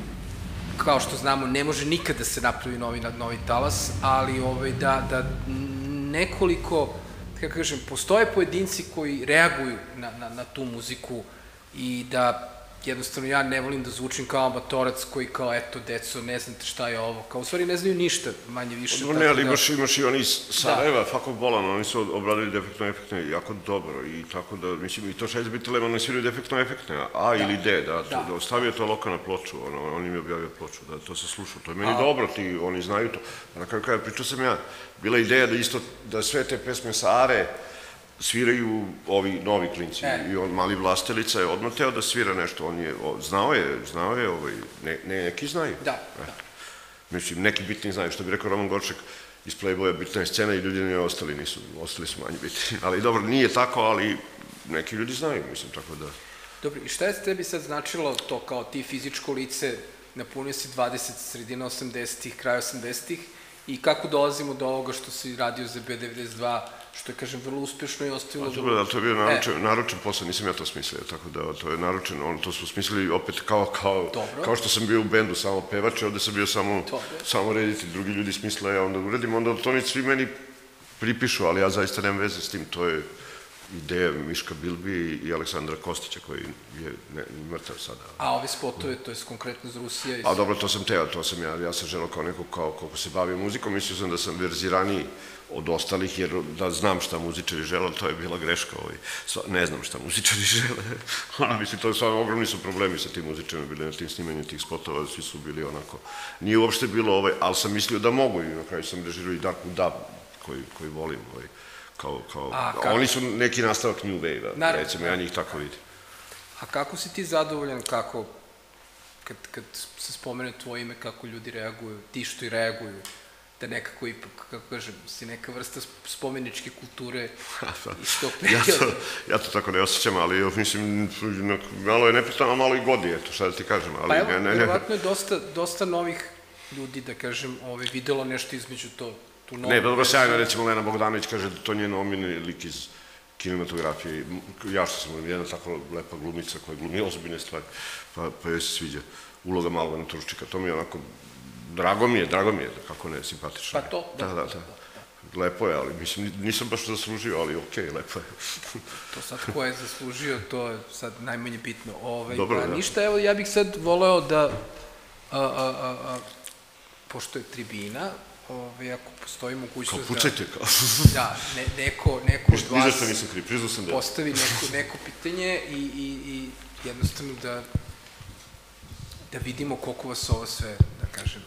kao što znamo, ne može nikad da se napravi novi, novi talas, ali ovaj, da, da nekoliko, kako kažem, postoje pojedinci koji reaguju na, na, na tu muziku i da jednostavno ja ne volim da zvučim kao amatorac koji kao, eto, deco, ne znate šta je ovo, kao u stvari ne znaju ništa, manje više. Ne, ali imaš, imaš i oni iz Sarajeva, Fakov Bolan, oni su obradili defektno efektne jako dobro i tako da, mislim, i to Scheiser Bitter Lemon, oni sviraju defektno efektne, A ili D, da, da ostavio to Loka na ploču, on im je objavio ploču, da to se sluša, to je meni dobro, ti, oni znaju to. Na kraju kraja pričao sam ja, bila ideja da isto, da sve te pesme sa Are sviraju ovi novi klinci i on, Mali Vlastelica je odmah teo da svira nešto, on je, znao je, znao je, ovaj, ne, neki znaju. Da, da. Mislim, neki bitni znaju, što bi rekao Roman Gorček, iz Playboya bitna je scena i ljudi nije ostali, nisu, ostali su manje bitni. Ali dobro, nije tako, ali neki ljudi znaju, mislim, tako da... Dobro, i šta je tebi sad značilo to kao ti fizičko lice, napunio si dvadeset, sredina osamdesetih, kraj osamdesetih, i kako dolazimo do ovoga što si radio za B devedeset dva, što je, kažem, vrlo uspešno i ostavilo... Dobro, da, to je bio naručen, naručen posao, nisam ja to smislio, tako da to je naručen, on, to su smislili opet kao, kao, kao što sam bio u bendu, samo pevač, ovde sam bio samo, samo reditelj, drugi ljudi smisle, ja onda uredim, onda to ni svi meni pripišu, ali ja zaista nemam veze s tim, to je ideja Miška Bilbi i Aleksandra Kostića, koji je mrtav sada. A ove spotove, to je konkretno iz Rusije? A dobro, to sam teo, to sam ja, ja sam želao kao neko, kao koliko se bavio muzikom, mislio sam da sam verziraniji od ostalih, jer da znam šta muzičari žele, to je bila greška, ne znam šta muzičari žele. Mislim, to je stvarno, ogromni su problemi sa tim muzičarima, bili na tim snimanjem tih spotova, svi su bili onako, nije uopšte bilo ovaj, ali sam mislio da mogu i na kraju sam režirao i Dark Dub, koji volim, ovaj, kao, kao, oni su neki nastavak New Wave-a, recimo, ja njih tako vidim. A kako si ti zadovoljan, kako, kad se spomene tvoje ime, kako ljudi reaguju, ti što i reaguju, da nekako ipak, kako kažem, si neka vrsta spomeničke kulture iz tog perioda? Ja to tako ne osjećam, ali mislim, malo je nepretano, malo i godi, eto, šta da ti kažem. Pa evo, vjerovatno je dosta novih ljudi, da kažem, videlo nešto između to. Ne, dobro sjajno, recimo Lena Bogdanović kaže da to njen omiljeni lik iz kinematografije. Ja što sam jedna tako lepa glumica koja glumi ozbiljne stvari, pa, pa joj se sviđa uloga Malvana Turčika. To mi je onako, drago mi je, drago mi je, kako ne, simpatično. Pa to, da. Da, da, da. Lepo je, ali mislim, nisam baš zaslužio, ali okej, lepo je. To sad ko je zaslužio, to je sad najmanje bitno. Dobro, da. Ništa, evo, ja bih sad voleo da, pošto je tribina, ako postoji mogućnost da... Kao pucajte, kao. Da, neko, neko od vas... Nizašto nisam kriv, priznao sam da... Postavi neko pitanje i jednostavno da da vidimo koliko vas ovo sve, da kažem,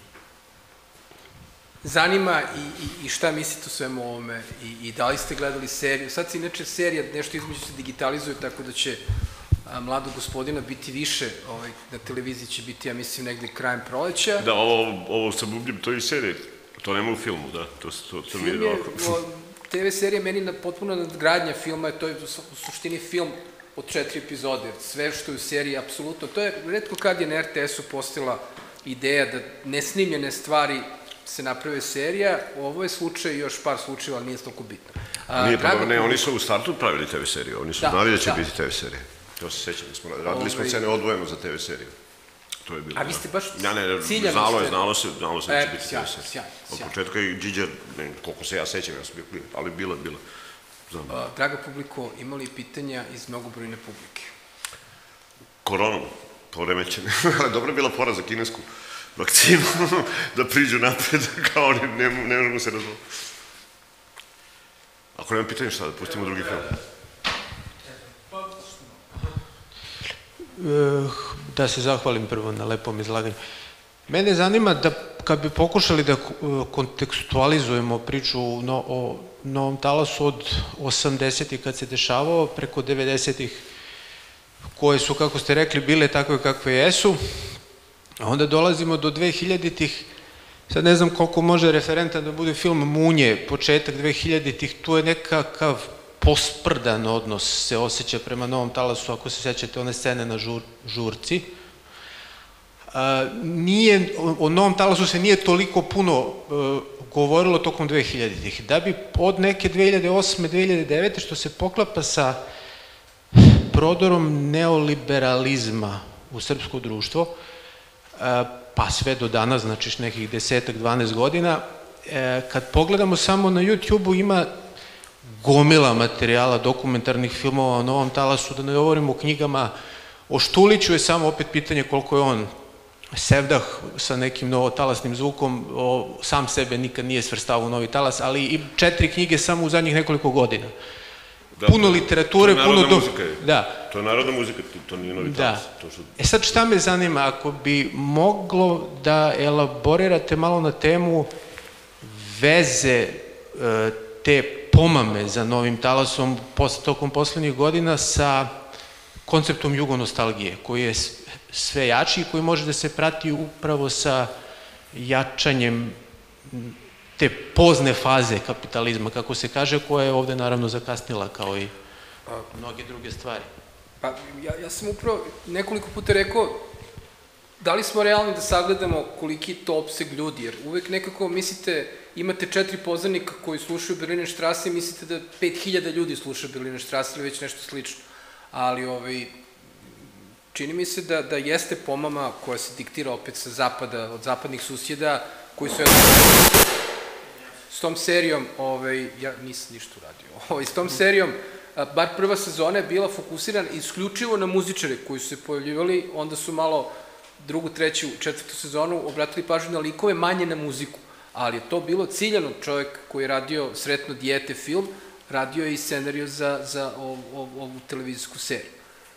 zanima i šta mislite o svemu ovome i da li ste gledali seriju. Sad se inače serija nešto između se digitalizuje, tako da će Mladog gospodina biti više, na televiziji će biti, ja mislim, negde krajem proleća. Da, ovo sa Bubljem, to je i serija, to nema u filmu, da, to mi je ovako. te ve serija meni potpuno nadgradnja filma, to je u suštini film od četiri epizode, jer sve što je u seriji, apsolutno, to je retko kad je na er te esu postala ideja da nesnimljene stvari se naprave serija, ovo je slučaj, još par slučajeva, ali nije toliko bitno. Nije, pa ne, oni su u startu pravili te ve seriju, oni su znali da će biti te ve serije. To se sećam, radili smo scene odvojeno za te ve seriju. To je bilo. A vi ste baš ciljani ste? Znalo je, znalo se, znalo se da će biti te ve serije. Od početka i Điđa, koliko se ja sećam, ja sam bio klinac, ali bilo je, bilo. Draga publiko, imali pitanja iz mnogobrojne publike? Koronom, poremećene. Dobro je bila pora za kinesku vakcinu, da priđu napred, kao oni ne možemo se razvoli. Ako nema pitanja šta, da pustimo drugi film. Da se zahvalim prvo na lepom izlaganju. Mene zanima da kad bi pokušali da kontekstualizujemo priču o Novom talasu od osamdesetih kad se dešavao preko devedesetih koje su, kako ste rekli, bile takve kakve jesu, a onda dolazimo do dvehiljaditih, sad ne znam koliko može referentan da bude film Munje, početak dvehiljaditih, tu je nekakav posprdan odnos se osjeća prema Novom talasu, ako se sećate one scene na žurci. O Novom talasu se nije toliko puno govorilo tokom dvehiljaditih. Da bi od neke dve hiljade osme, dve hiljade devete, što se poklapa sa prodorom neoliberalizma u srpsko društvo, pa sve do danas, znači nekih desetak, dvanaest godina, kad pogledamo samo na YouTube-u ima gomila materijala, dokumentarnih filmova o Novom talasu, da ne govorimo o knjigama. O Štuliću je samo opet pitanje koliko je on sevdah sa nekim novotalasnim zvukom, sam sebe nikad nije svrstavao u Novi talas, ali i četiri knjige samo u zadnjih nekoliko godina. Puno literature, puno... To je narodna muzika. To je narodna muzika, to nije Novi talas. E sad šta me zanima, ako bi moglo da elaborirate malo na temu veze te pomame za Novim talasom tokom poslednjih godina sa konceptom jugonostalgije, koji je sve jači i koji može da se prati upravo sa jačanjem te pozne faze kapitalizma, kako se kaže, koja je ovde naravno zakasnila kao i mnoge druge stvari. Pa ja sam upravo nekoliko puta rekao da li smo realni da sagledamo koliki je to opseg ljudi, jer uvek nekako mislite, imate četiri poznanika koji slušaju Berliner Strasse i mislite da pet hiljada ljudi sluša Berliner Strasse ili već nešto slično. Ali čini mi se da jeste pomama koja se diktira opet sa zapada, od zapadnih susjeda, koji su s tom serijom, ja nisam ništa uradio, s tom serijom, bar prva sezona je bila fokusirana isključivo na muzičare koji su se pojavljivali, onda su malo drugu, treću, četvrtu sezonu obratili pažnju na likove, manje na muziku, ali je to bilo ciljano. Čovjek koji je radio Sretno dijete film, radio je i scenariju za ovu televizijsku seriju.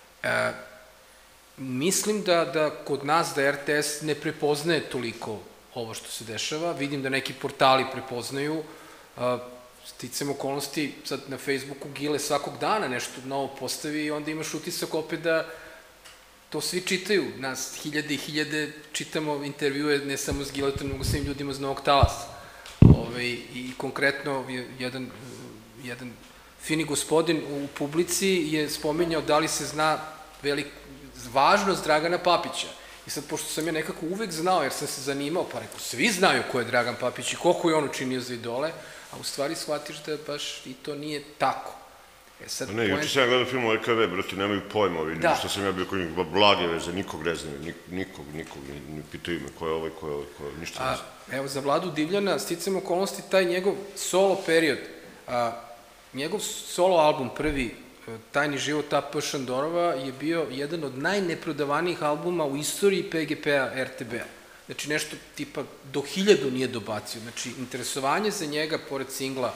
Mislim da kod nas, da er te es ne prepoznaje toliko ovo što se dešava, vidim da neki portali prepoznaju, sticam okolnosti, sad na Facebooku Gile svakog dana nešto novo postavi i onda imaš utisak opet da to svi čitaju, nas hiljade i hiljade čitamo intervjue, ne samo s Giletom, nego svim ljudima z Novog talasa. I konkretno, jedan fini gospodin u publici je spominjao da li se zna važnost Dragana Papića. I sad, pošto sam ja nekako uvek znao, jer sam se zanimao, pa rekao, svi znaju ko je Dragan Papić i koliko je on učinio za idole, a u stvari shvatiš da baš i to nije tako. E sad, ne, juče sam ja gledao film o E K V, brati, nemaju pojma, vidim što sam ja bio kod njih, blage veze, nikog ne znaju, nikog, nikog, ne pitaju me ko je ovaj, ko je ovaj, ko je, ništa ne znam. Evo, za Vladu Divljana, sticam okolnosti, taj njegov solo period, njegov solo album, prvi, Tajni život A P Šandorova, je bio jedan od najneprodavanijih albuma u istoriji P G P-a R T B-a. Znači, nešto tipa do hiljadu nije dobacio. Znači, interesovanje za njega, pored singla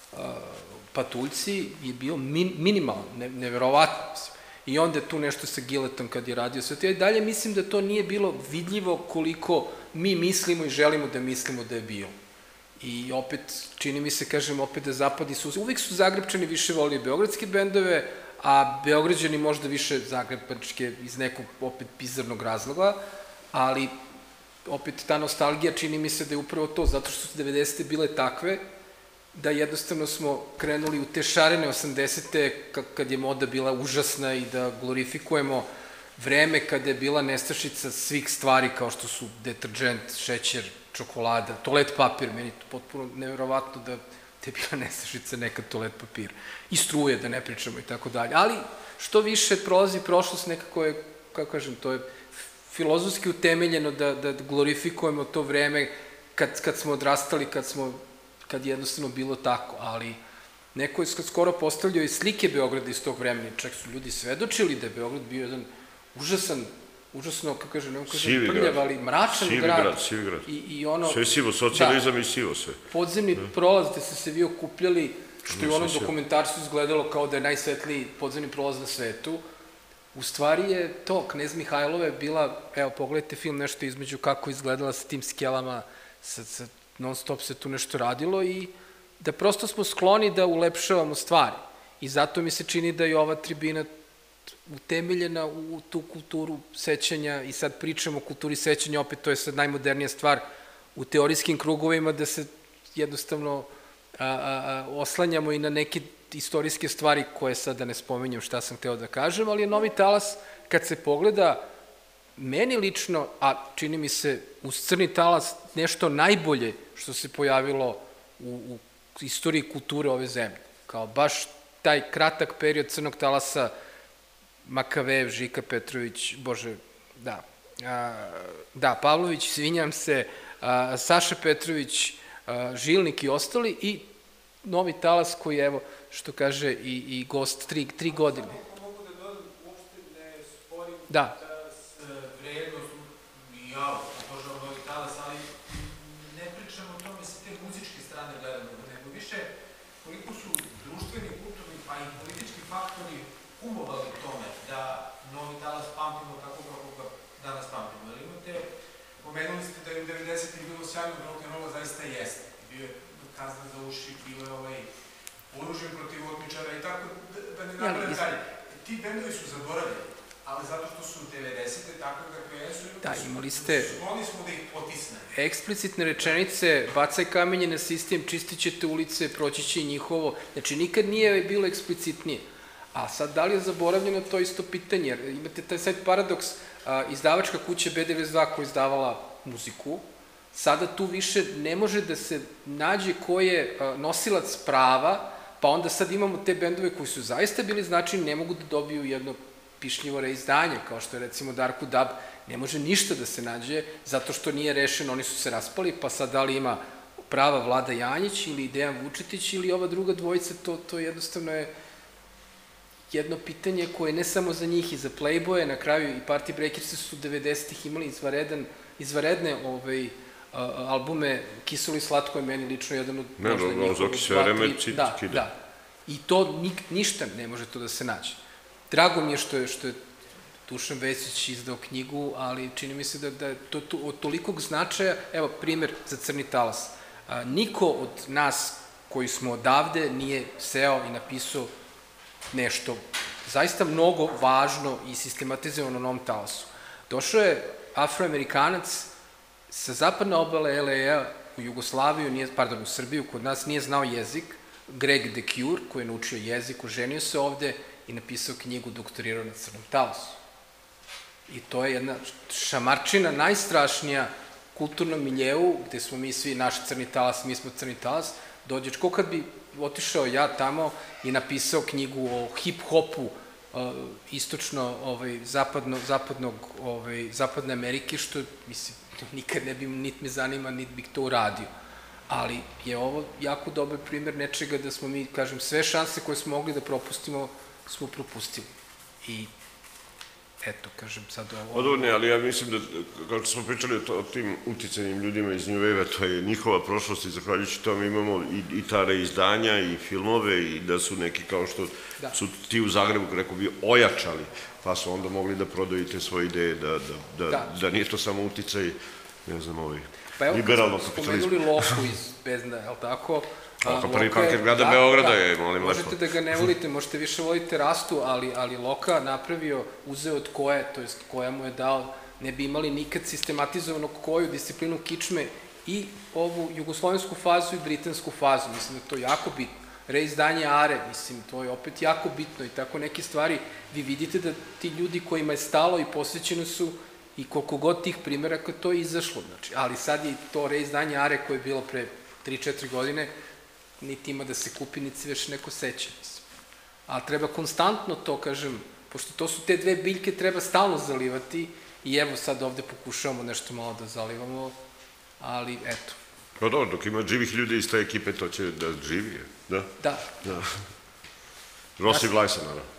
Patuljci, je bio minimalan, neverovatno. I onda je tu nešto sa Giletom kad je radio sve to. I dalje mislim da to nije bilo vidljivo koliko mi mislimo i želimo da mislimo da je bilo. I opet, čini mi se, kažem, opet da zapadni su, uvijek su Zagrebčani više volili beogradske bendove, a Beograđani možda više Zagrebačke iz nekog opet bizarnog razloga, ali opet ta nostalgija čini mi se da je upravo to, zato što su devedesete bile takve, da jednostavno smo krenuli u te šarene osamdesete kad je moda bila užasna i da glorifikujemo vreme kada je bila nestašica svih stvari kao što su deterđent, šećer, čokolada, toalet papir, meni je to potpuno neverovatno da te je bila nestašica nekad toalet papir. I struje, da ne pričamo i tako dalje. Ali što više prolazi prošlost, nekako je, kako kažem, to je filozofski utemeljeno da glorifikujemo to vreme kad smo odrastali, kad smo kad je jednostavno bilo tako, ali neko je skoro postavljao i slike Beograda iz tog vremena, čak su ljudi svedočili da je Beograd bio jedan užasan, užasno, kako kažem, ne mogu kažem prljav, ali mračan grad. Sivi grad, sivi grad. Sve sivo, socijalizam i sivo sve. Podzemni prolaz gde ste se vi okupljali, što je u onom dokumentarcu izgledalo kao da je najsvetliji podzemni prolaz na svetu, u stvari je to, Knez Mihajlova je bila, evo, pogledajte film nešto između kako izgledala sa tim skelama, sa non stop se tu nešto radilo i da prosto smo skloni da ulepšavamo stvari. I zato mi se čini da je ova tribina utemeljena u tu kulturu sećanja i sad pričamo o kulturi sećanja, opet to je sad najmodernija stvar u teorijskim krugovima da se jednostavno oslanjamo i na neke istorijske stvari koje sad da ne spominjem šta sam hteo da kažem, ali je Novi talas kad se pogleda meni lično, a čini mi se uz Crni talas nešto najbolje što se pojavilo u istoriji kulture ove zemlje. Kao baš taj kratak period Crnog talasa, Makavejev, Žika Petrović, Bože, da, da, Pavlović, svinjam se, Saša Petrović, Žilnik i ostali i Novi talas koji je, evo, što kaže i gost, tri godine. Ako mogu da dodam, uopšte ne sporim da vrednost i ja obožavam Novi talas, ali ne pričamo o tome sa te muzičke strane gledamo, nego više koliko su društveni, kulturni, pa i politički faktori umovali tome da Novi talas pamtimo tako kako ga danas pamtimo. Jer imate, pomenuli ste da je u devedesetim bilo sjajno rock'n'rolla, zaista jeste. Bio je Kazna za uši, bio je ovaj oružje protiv otmičara i tako, da ne napravim dalje. Ti bendovi su zaboravljeni, ali zato što su devedesete takve kakve jesu, skloni smo da ih potisne. Eksplicitne rečenice, bacaj kamenje na sistem, čistit ćete ulice, proći će i njihovo. Znači, nikad nije bilo eksplicitnije. A sad, da li je zaboravljeno, to isto pitanje, jer imate taj sad paradoks, izdavačka kuća B devedeset dva koja je izdavala muziku, sada tu više ne može da se nađe ko je nosilac prava, pa onda sad imamo te bendove koji su zaista bili značajni, ne mogu da dobiju jedno pišljivo reizdanje, kao što je recimo Darku Dab, ne može ništa da se nađe, zato što nije rešeno, oni su se raspali, pa sad da li ima prava Vlada Janjić ili Dejan Vučetić ili ova druga dvojica, to jednostavno je jedno pitanje koje ne samo za njih i za Playboye, na kraju i Party Breakersi su devedesetih imali izvaredne albume, Kiselo i slatko je meni lično jedan od možda njih. Da, da. I to ništa ne može to da se nađe. Drago mi je što je Dušan Vesić izdao knjigu, ali čini mi se da je to od tolikog značaja, evo primjer za Crni talas. Niko od nas koji smo odavde nije seo i napisao nešto zaista mnogo važno i sistematizovano na Novom talasu. Došao je Afroamerikanac sa zapadne obale L A u Jugoslaviju, pardon, u Srbiju, kod nas nije znao jezik, Greg de Cure, koji je naučio jezik, oženio se ovde i napisao knjigu, doktorirao na Crnom talasu. I to je jedna šamarčina, najstrašnija kulturnom miljeu, gde smo mi svi naš Crni talas, mi smo Crni talas, dođeš, ko kad bi otišao ja tamo i napisao knjigu o hip-hopu istočno, zapadnog, zapadne Amerike, što, mislim, nikad ne bi, niti me zanima, niti bih to uradio. Ali je ovo jako dobar primer nečega da smo mi, kažem, sve šanse koje smo mogli da propustimo, smo propustili. I eto, kažem, sad ovo... Odvodne, ali ja mislim da, kao što smo pričali o tim uticanim ljudima iz New Wave-a, to je njihova prošlost i zahvaljujući tome imamo i ta reizdanja i filmove i da su neki kao što su ti u Zagrebu, rekao bi, ojačali, pa su onda mogli da prodaju te svoje ideje, da nije to samo uticaj, ne znam, ovaj, liberalnog kapitalizma. Pa evo, kad smo spomenuli Loku iz Bezna, je li tako? Ako prvi parker grada Beograda je, molim lepo. Možete da ga ne volite, možete više volite Rastu, ali Loka napravio, uzeo od koje, to jest koja mu je dao, ne bi imali nikad sistematizovanog koju disciplinu kičme i ovu jugoslovensku fazu i britansku fazu. Mislim da je to jako bitno. Reizdanje Are, mislim, to je opet jako bitno i tako neke stvari. Vi vidite da ti ljudi kojima je stalo i posvećeno su i koliko god tih primjeraka to je izašlo. Ali sad je to reizdanje Are koje je bilo pre tri četiri godine, niti ima da se kupi, niti se već neko seća. Ali treba konstantno to, kažem, pošto to su te dve biljke, treba stalno zalivati i evo sad ovde pokušavamo nešto malo da zalivamo, ali eto. Pa dobro, dok ima živih ljudi iz te ekipe, to će da živi, da? Da. Rossi Vlajsa, naravno.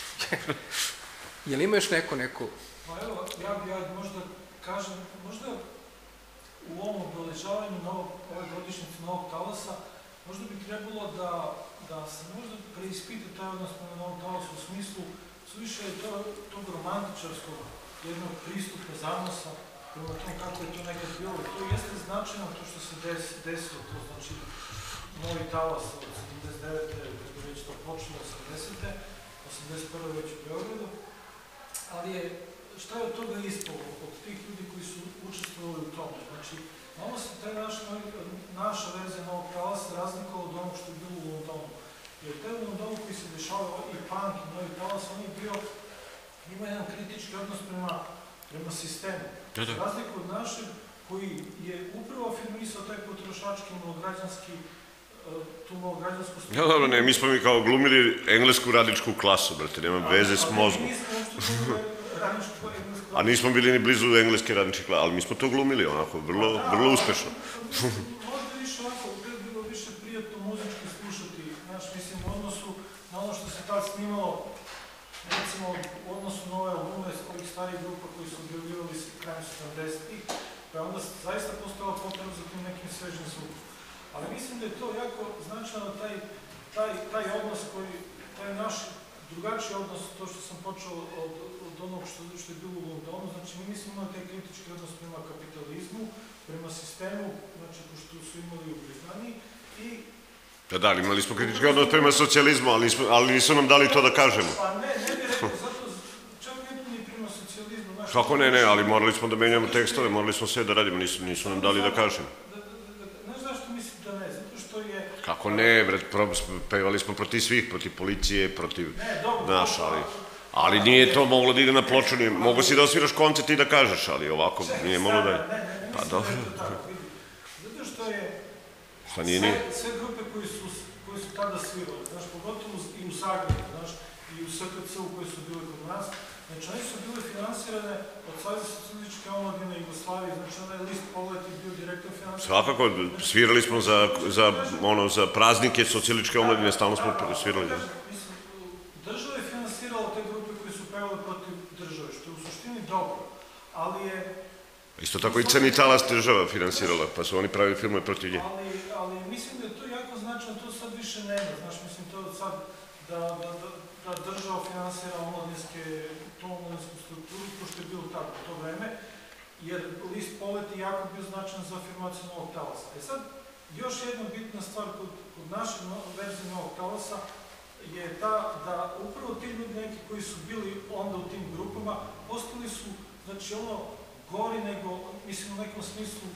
Je li ima još neko, neko? Pa evo, ja bih možda kažem, možda u ovom obeležavanju ove godišnjice Novog talasa, možda bi trebalo da se možda preispita taj odnos prema Novom talasu u smislu suviše tog romantičarskog jednog pristupa zanosa prema tom kako je to nekad bilo. To jeste značajno to što se desilo, to znači Novi talas od sedamdeset devete. kada je već to počelo, osamdesete. osamdeset prve već u Beogradu, ali je šta je od toga ispalo od tih ljudi koji su učestvovali u tome? Znači, malo se taj naša verzija Novog talasa razlikovala od onog što je bilo u Londonu. Jer taj u Londonu koji se dešavao i punk i Novi talas, on je bio, ima jedan kritički odnos prema sistemu. Razliku od našeg koji je upravo afirmisao taj potrošački malograđanski tu malograđansku strukturu. Ja, dobro, ne, mi smo mi kao glumili englesku radičku klasu, brate, nema veze s mozgom. A nismo bili ni blizu engleske radničke klase, ali mi smo to glumili onako, vrlo uspešno. Možda više ovako, gdje je bilo više prijatno muzički slušati, znaš, mislim, u odnosu na ono što se tad snimalo, recimo, u odnosu na ove albume s ovih starih grupa koji su objavljivali se krajem sedamdesetih, pa je onda zaista postala potreba za tim nekim svežim zvukom. Ali mislim da je to jako značajno taj odnos koji, taj naš drugačiji odnos, to što sam počeo od onog što je bilo u Londonu, znači mi nismo imali taj kritički odnos prema kapitalizmu, prema sistemu, znači pošto su imali u Britaniji i... Da, da, imali smo kritički odnos prema socijalizmu, ali nisu nam dali to da kažemo. Pa ne, ne bih rekao, zato čak ne ni prema socijalizmu. Kako ne, ne, ali morali smo da menjamo tekstove, morali smo sve da radimo, nisu nam dali da kažemo. Ne znaš što mislim da ne, zato što je... Kako ne, bre, pevali smo protiv svih, protiv policije, protiv naš, ali... Ali nije to moglo da ide na ploču, mogo si da osviraš koncert i da kažeš, ali ovako nije moglo da je... Pa dobro. Zato što je... Šta nije nije? Sve grupe koje su tada svirali, znaš, pogotovo i u Zagrebu, znaš, i u S K C-u koje su bile kod nas, znači oni su bile finansirane od Saveza socijalističke omladine Jugoslavije, znači onaj list Pogled je bio direktno finansiran. Svakako, svirali smo za praznike socijalističke omladine, stalno smo svirali. Država je finansirala te grupe koje su pevale protiv države, što je u suštini dobro, ali je... Isto tako i Crni talas država finansirala, pa su oni pravili filmove protiv nje. Ali mislim da je to jako značajno, to sad više nema, znaš, mislim to sad da država finansira tu omladinsku strukturu, pošto je bilo tako u to vreme, jer list Polet je jako bio značajan za afirmaciju Novog talasa. E sad, još jedna bitna stvar kod naše verzije Novog talasa je ta da upravo ti ljudi neki koji su bili onda u tim grupama postali su, znači ono, gori nego, mislim u nekom smislu,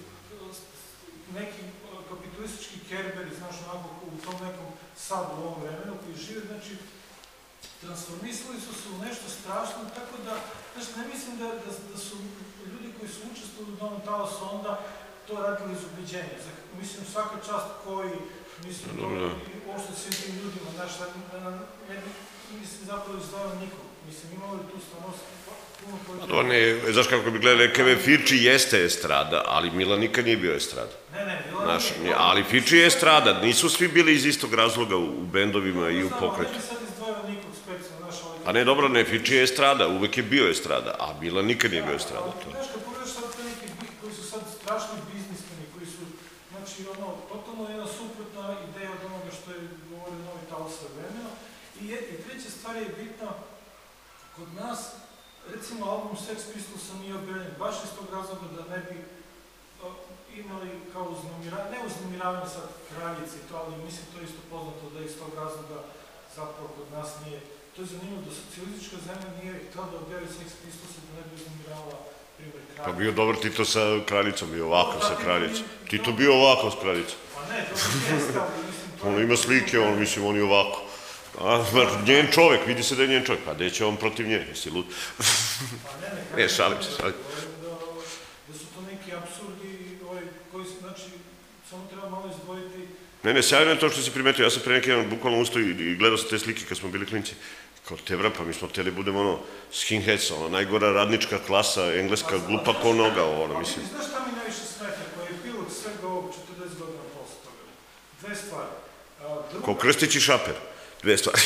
neki kapitalistički kerberi, znaš, onako u tom nekom sadu u ovom vremenu koji žive, znači, transformisali su se u nešto strašno, tako da, znači, ne mislim da su ljudi koji su učestvovali u Novom talasu onda to radili iz ubeđenja. Mislim, svaka čast koji mislim, uopšte svim tim ljudima, znaš, ne bi, mislim, zapravo izdavao nikog, mislim, imao li tu stvarnost puno koji... Znaš kako bi gledali, Keve Firči jeste estrada, ali Milan nikad nije bio estrada. Ne, ne, Milan nije. Ali Firči je estrada, nisu svi bili iz istog razloga u bendovima i u pokretu. Ne bi sad izdvojao nikog specijalno, znaš, ali... A ne, dobro, ne, Firči je estrada, uvek je bio estrada, a Milan nikad nije bio estrada. Znaš, kad pogledaš sad te neki koji su sad strašni biznismeni, koji su, znači, ono, totalno jedna suprotna ideja od onoga što je govorio Novi talas vremena. I treća stvar je bitna, kod nas, recimo, album Sex Pistolsa nije objavljen, baš iz tog razloga da ne bi imali kao uznemiravanje, ne uznemiravanje sad kraljice i to, ali mislim to je isto poznato da iz tog razloga zapravo kod nas nije. To je zanimljivo da socijalistička zemlja nije htjela da objavi Sex Pistolsa da ne bi uznemiravala primjer kraljice. Pa bio dobar Tito sa kraljicom, bio ovako sa kraljicom. Tito bio ovako s kraljicom. Pa ne, to je stavio, mislim... On ima slike, on, mislim, on je ovako. Njen čovek, vidi se da je njen čovek, pa gde će on protiv nje, jesi lud? Ne, šalim se, šalim. Da su to neki apsurdi koji se, znači, samo treba malo izdvojiti... Ne, ne, sjajno je to što si primetio, ja sam pre neki jedan bukvalno ustao i gledao sam te slike kad smo bili klinci. Kao tebra, pa mi smo htjeli budemo ono skinheads, ono, najgora radnička klasa, engleska glupa ko noga, ono, mislim. Znaš šta mi najviše smeta, koji je pilot svega ovog četrdeset godina posle toga? Dve stvari. Ko Krstić i Šaper. Dve stvari.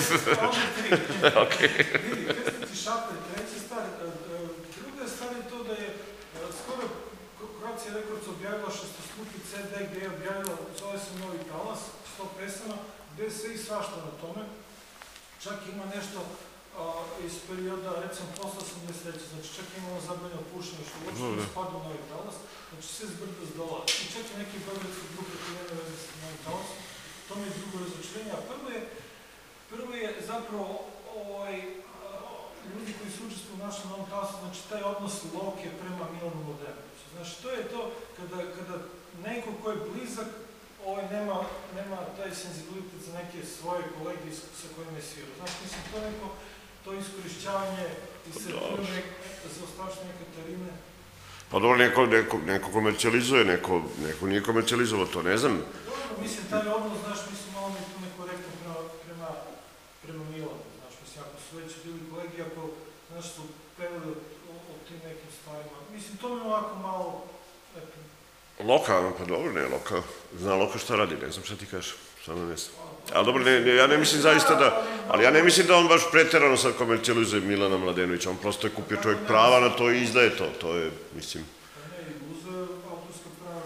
Vidi, Krstić i Šaper, treća stvar. Druga stvar je to da je skoro Croatia Records objavila šestostruki ce de gde je objavila, zove se Novi talas, sto pesama, gde je sve i svašta na tome. Čak ima nešto iz perioda, recimo, posle osamdeset treće znači čak imamo zabranjeno pušenje, što uopšte ne spada u Novi talas, znači sve zbrdo s dola. I čak i neke beogradske grupe koje nema veze s Novi talas. To mi je drugo razočarenje, a prvo je Prvo je zapravo ljudi koji su učestvuju u našem Novom talasu, znači taj odnos Loke prema Milanu Mladenoviću. Znači, to je to kada neko ko je blizak nema taj senzibilitet za neke svoje kolege sa kojima je svirao. Znači, mislim, to je neko, to iskorišćavanje i sretirane za ostavštine Katarine. Pa dobro, neko komercijalizuje, neko nije komercijalizovao to, ne znam. Dobro, mislim, taj odnos, znaš, mislim, malo mi je tu nekorektan prema Milanu, znaš, mislim, ako su već bili kolegi, ako, znaš, su pevali o tim nekim stvarima. Mislim, to mi je ovako malo... Loka, pa dobro, ne, Loka, zna Loka šta radi, ne znam šta ti kažeš, samo ne znam. Ali dobro, ja ne mislim zaista da, ali ja ne mislim da on baš preterano sad komercijalizuje Milana Mladenovića, on prosto je kupio čovjek prava na to i izdaje to, to je, mislim... Pa ne, i uzeo autorska prava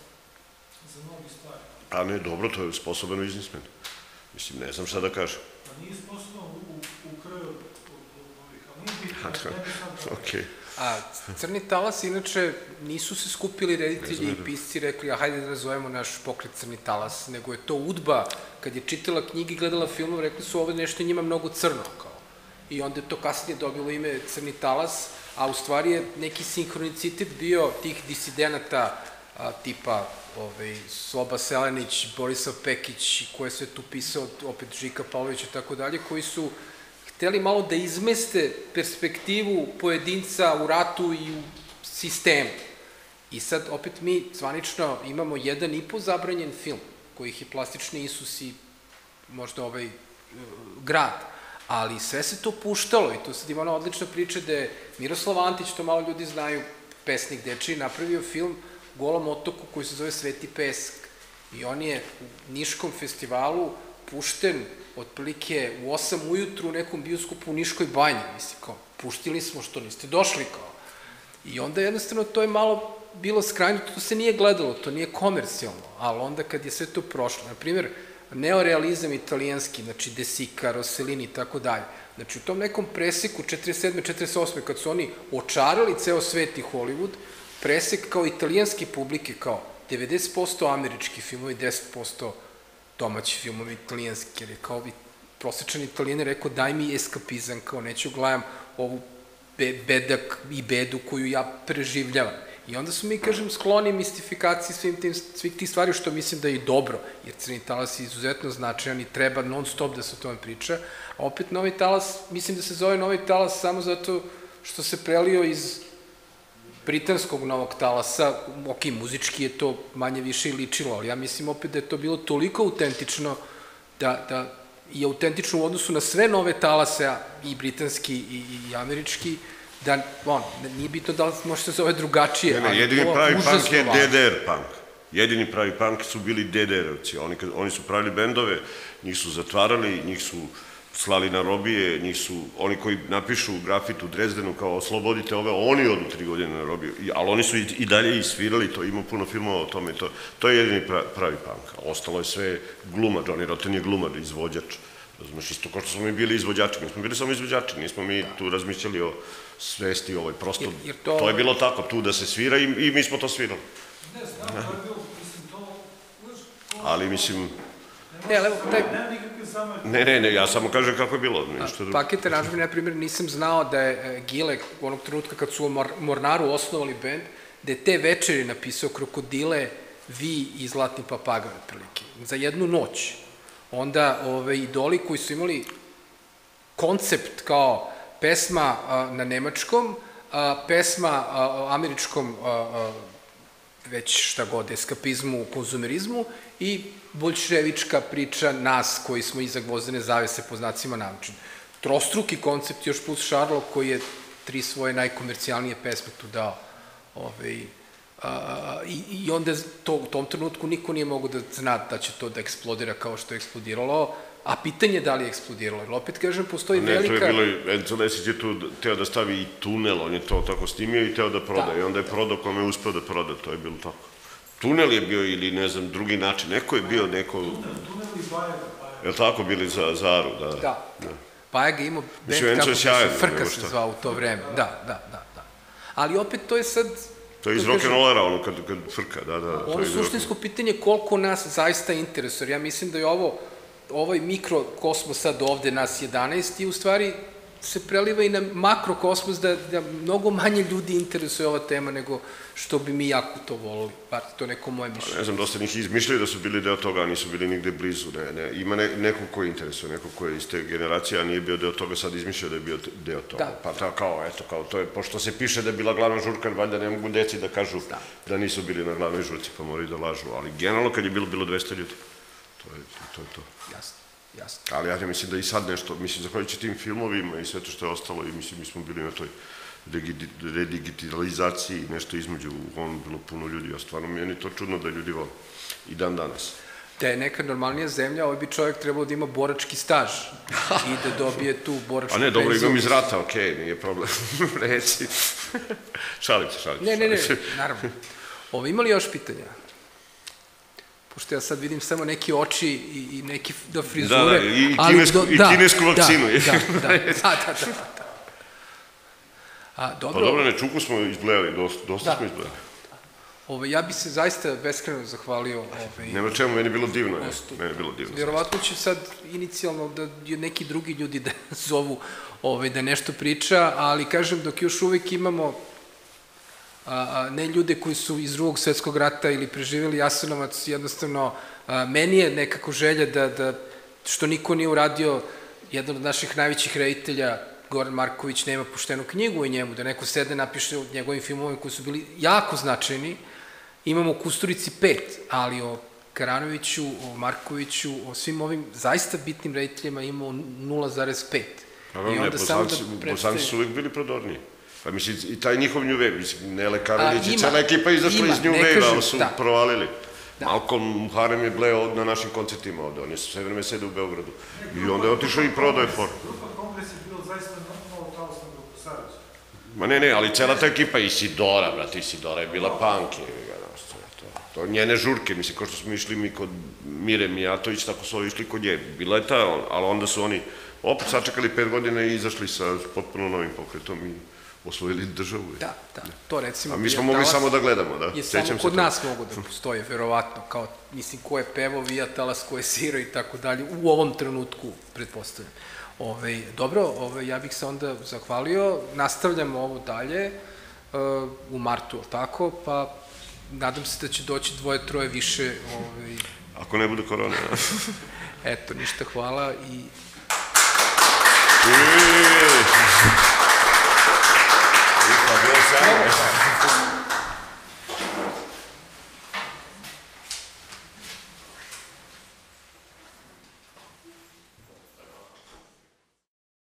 za mnogi stvari. A ne, dobro, to je sposoban biznismen. Mislim, ne znam šta da kažem. Pa nije sposoban u kraju ovih, ali nije bitno, ne bi sam... Okej. A Crni talas, inače, nisu se skupili reditelji i pisci rekli, a hajde da razvojemo naš pokret Crni talas, nego je to Udba, kad je čitala knjige i gledala filmove, rekli su ovo nešto njima mnogo crno, kao. I onda je to kasnije dobilo ime Crni talas, a u stvari je neki sinhronicitet bio tih disidenata tipa Sloba Selenić, Borisav Pekić, koje se tu pisao, opet Žika Pavlović i tako dalje, koji su hteli malo da izmeste perspektivu pojedinca u ratu i u sistemu. I sad, opet mi zvanično imamo jedan i po zabranjen film, kojih je Plastični Isus i možda ovaj grad, ali sve se to puštalo i to sad ima ona odlična priča da je Miroslav Antić, to malo ljudi znaju, pesnik dečiji, napravio film u Golom otoku koji se zove Sveti pesak. I on je u Niškom festivalu pušten otprilike u osam ujutru u nekom bioskopu u Niškoj banji. Mislim, kao, puštili smo što niste došli, kao. I onda jednostavno to je malo bilo skrajno, to se nije gledalo, to nije komercijalno, ali onda kad je sve to prošlo, na primjer, neorealizam italijanski, znači De Sica, Rossellini i tako dalje, znači u tom nekom preseku četrdeset sedme četrdeset osme kad su oni očarali ceo svet i Hollywood, presek kao italijanske publike, kao devedeset posto američki filmovi, deset posto domaći filmovi italijanski, jer je kao prosječan Italijan je rekao daj mi eskapizam, kao neću gledam ovu bedak i bedu koju ja preživljavam. I onda su mi, kažem, skloni mistifikaciji svih tih stvari, što mislim da je i dobro, jer Crni talas je izuzetno značajan i treba non stop da se o tome priča. A opet Novi talas, mislim da se zove Novi talas samo zato što se prelio iz britanskog novog talasa, ok, muzički je to manje više i ličilo, ali ja mislim opet da je to bilo toliko autentično da, da je autentično u odnosu na sve nove talase, i britanski i, i američki, da, on, nije bitno da li može se zove drugačije, ne, ne, ali jedini to pravi užasno punk je važno. D D R punk. Jedini pravi punk su bili D D R-ovci. Oni, oni su pravili bendove, njih su zatvarali, njih su slali na robije, njih su, oni koji napišu grafit u Drezdenu kao oslobodite ove, oni odu tri godine na robiju, ali oni su i, i dalje i svirali to, ima puno filmova o tome, to, to je jedini pravi, pravi punk. Ostalo je sve glumar, Johnny Rotten je glumar, izvođač. Razumeš, isto kao što smo mi bili izvođači, mi smo bili samo izvođači, nismo mi tu razmišljali o svesti ovoj, prosto, jer, jer to... to je bilo tako, tu da se svira i, i mi smo to svirali. Ne znam, to je bilo, mislim, to... Ali, mislim... Ne, ali, taj... Ne, ne, ne, ja samo kažem kako je bilo. Paket aranžmana, na primjer, nisam znao da je Gile, u onog trenutka kad su u Mornaru osnovali bend, da je te večeri napisao Krokodile, Vi i Zlatni papaga, otprilike, za jednu noć. Onda ove idoli koji su imali koncept kao pesma a, na nemačkom, a, pesma a, američkom, a, a, već šta god, eskapizmu, konzumerizmu i boljševička priča nas koji smo iza gvozdene zavese po znacima navčin. Trostruki koncept još plus Šarlo koji je tri svoje najkomercijalnije pesme tu dao. Ove, a, i, I onda to, u tom trenutku niko nije mogo da zna da će to da eksplodira kao što je eksplodiralo, a pitanje je da li je eksplodiralo. Jer opet, kažem, postoji ne, velika... Ne, to je bilo, Enzo Lesić je tu teo da stavi i tunel, on je to tako snimio i teo da proda. Da. I onda je prodao kome je uspeo da proda, to je bilo tako. Tunel je bio ili, ne znam, drugi način. Neko je bio, neko... Tunel i Bajaga. Je li tako bili za Zaru, da. Da. Bajaga imao band kako se Frka se zvao u to vreme. Da, da, da, da. Ali opet to je sad... To je iz rock'n'rollera, ono, kad, kad Frka, da, da. Ono suštinsko pitanje je koliko nas zaista interesuje. Ja mislim da je ovo, ovaj mikrokosmos sad ovde, nas jedanaest, i u stvari se preliva i na makrokosmos da, da mnogo manje ljudi interesuje ova tema nego što bi mi jako to volili. Bar to je neko moje mišljenje. Ne znam, dosta njih izmišljaju da su bili deo toga, a nisu bili nigde blizu. Ne, ne. Ima ne, neko ko interesuje, neko ko je iz te generacije, a nije bio deo toga, sad izmišljaju da je bio deo toga. Da. Pa ta, kao, eto, kao to je, pošto se piše da je bila glavna žurka, valjda ne mogu deci da kažu da, da nisu bili na glavnoj žurci, pa moraju da lažu. Ali generalno kad je bilo, bilo dvesta ljudi. To je to. Je to. Jasno. Jasno. Ali ja mislim da i sad nešto, mislim, zahvaljujući tim filmovima i sve to što je ostalo, i mislim, mi smo bili na toj redigitalizaciji, nešto između, ono bilo puno ljudi, a stvarno meni je to čudno da ljudi vole i dan danas. Da je neka normalnija zemlja, ovaj bi čovjek trebao da ima borački staž i da dobije tu boračku penziju. A ne, dobro, imam iz rata, okej, okay, nije problem, reci. Šalim se, šalim se. Ne, ne, ne, naravno. Ovo, ima li još pitanja? Pošto ja sad vidim samo neke oči i, i neke da frizure. Da, da, i, kinesku, do, i da, kinesku vakcinu. Da, da, da, da, da, da. A, dobro. Pa dobro, ne, čuku smo izgledali, dosta, dosta da. smo izgledali. Ove, ja bi se zaista beskreno zahvalio. Ove, Nema čemu, meni je bilo divno. Je. Meni je bilo divno. Vjerovatno će sad inicijalno da neki drugi ljudi da zovu ove, da nešto priča, ali kažem, dok još uvijek imamo A, a, ne ljude koji su iz Drugog svetskog rata ili preživjeli Jasenovac, jednostavno, a, meni je nekako želja da, da, što niko nije uradio, jedan od naših najvećih reditelja, Goran Marković, nema poštenu knjigu o njemu, da neko sede, napiše o njegovim filmovima koji su bili jako značajni. Imamo u Kusturici pet, ali o Karanoviću, o Markoviću, o svim ovim zaista bitnim rediteljima imamo nula zarez pet. I onda samo da predstavi... Bosanci su uvijek bili prodorniji. Pa mislim, i taj njihov New Wave, mislim, Nele Karelić i cela ekipa izašla iz New Wave, ali su da. provalili. Da. Malcolm Muharrem je bleo na našim koncertima ovde, on je sve vreme sede u Beogradu. I onda je otišao i prodao je for. Grupa Kongres je bilo zaista novo talosna grupa, Sarađe. Ma ne, ne, ali cela ta ekipa, Isidora, brate, Isidora je bila punk, je, to njene žurke, mislim, kao što smo išli mi kod Mire Mijatović, tako su ovi išli kod nje. Bila je ta, ali onda su oni opet sačekali pet godina i izašli sa potpuno novim pokretom i osvojili državu. Da, da, to recimo... A mi smo mogli samo da gledamo, da. Je samo kod nas mogu da postoje, verovatno, kao, mislim, ko je pevo, Vija Talas, ko je svirao i tako dalje, u ovom trenutku, pretpostavljam. Ove, dobro, ove, ja bih se onda zahvalio, nastavljamo ovo dalje, uh, u martu, tako, pa nadam se da će doći dvoje, troje više... Ove... Ako ne bude korona. Eto, ništa, hvala i... Eee! Isso, Deus,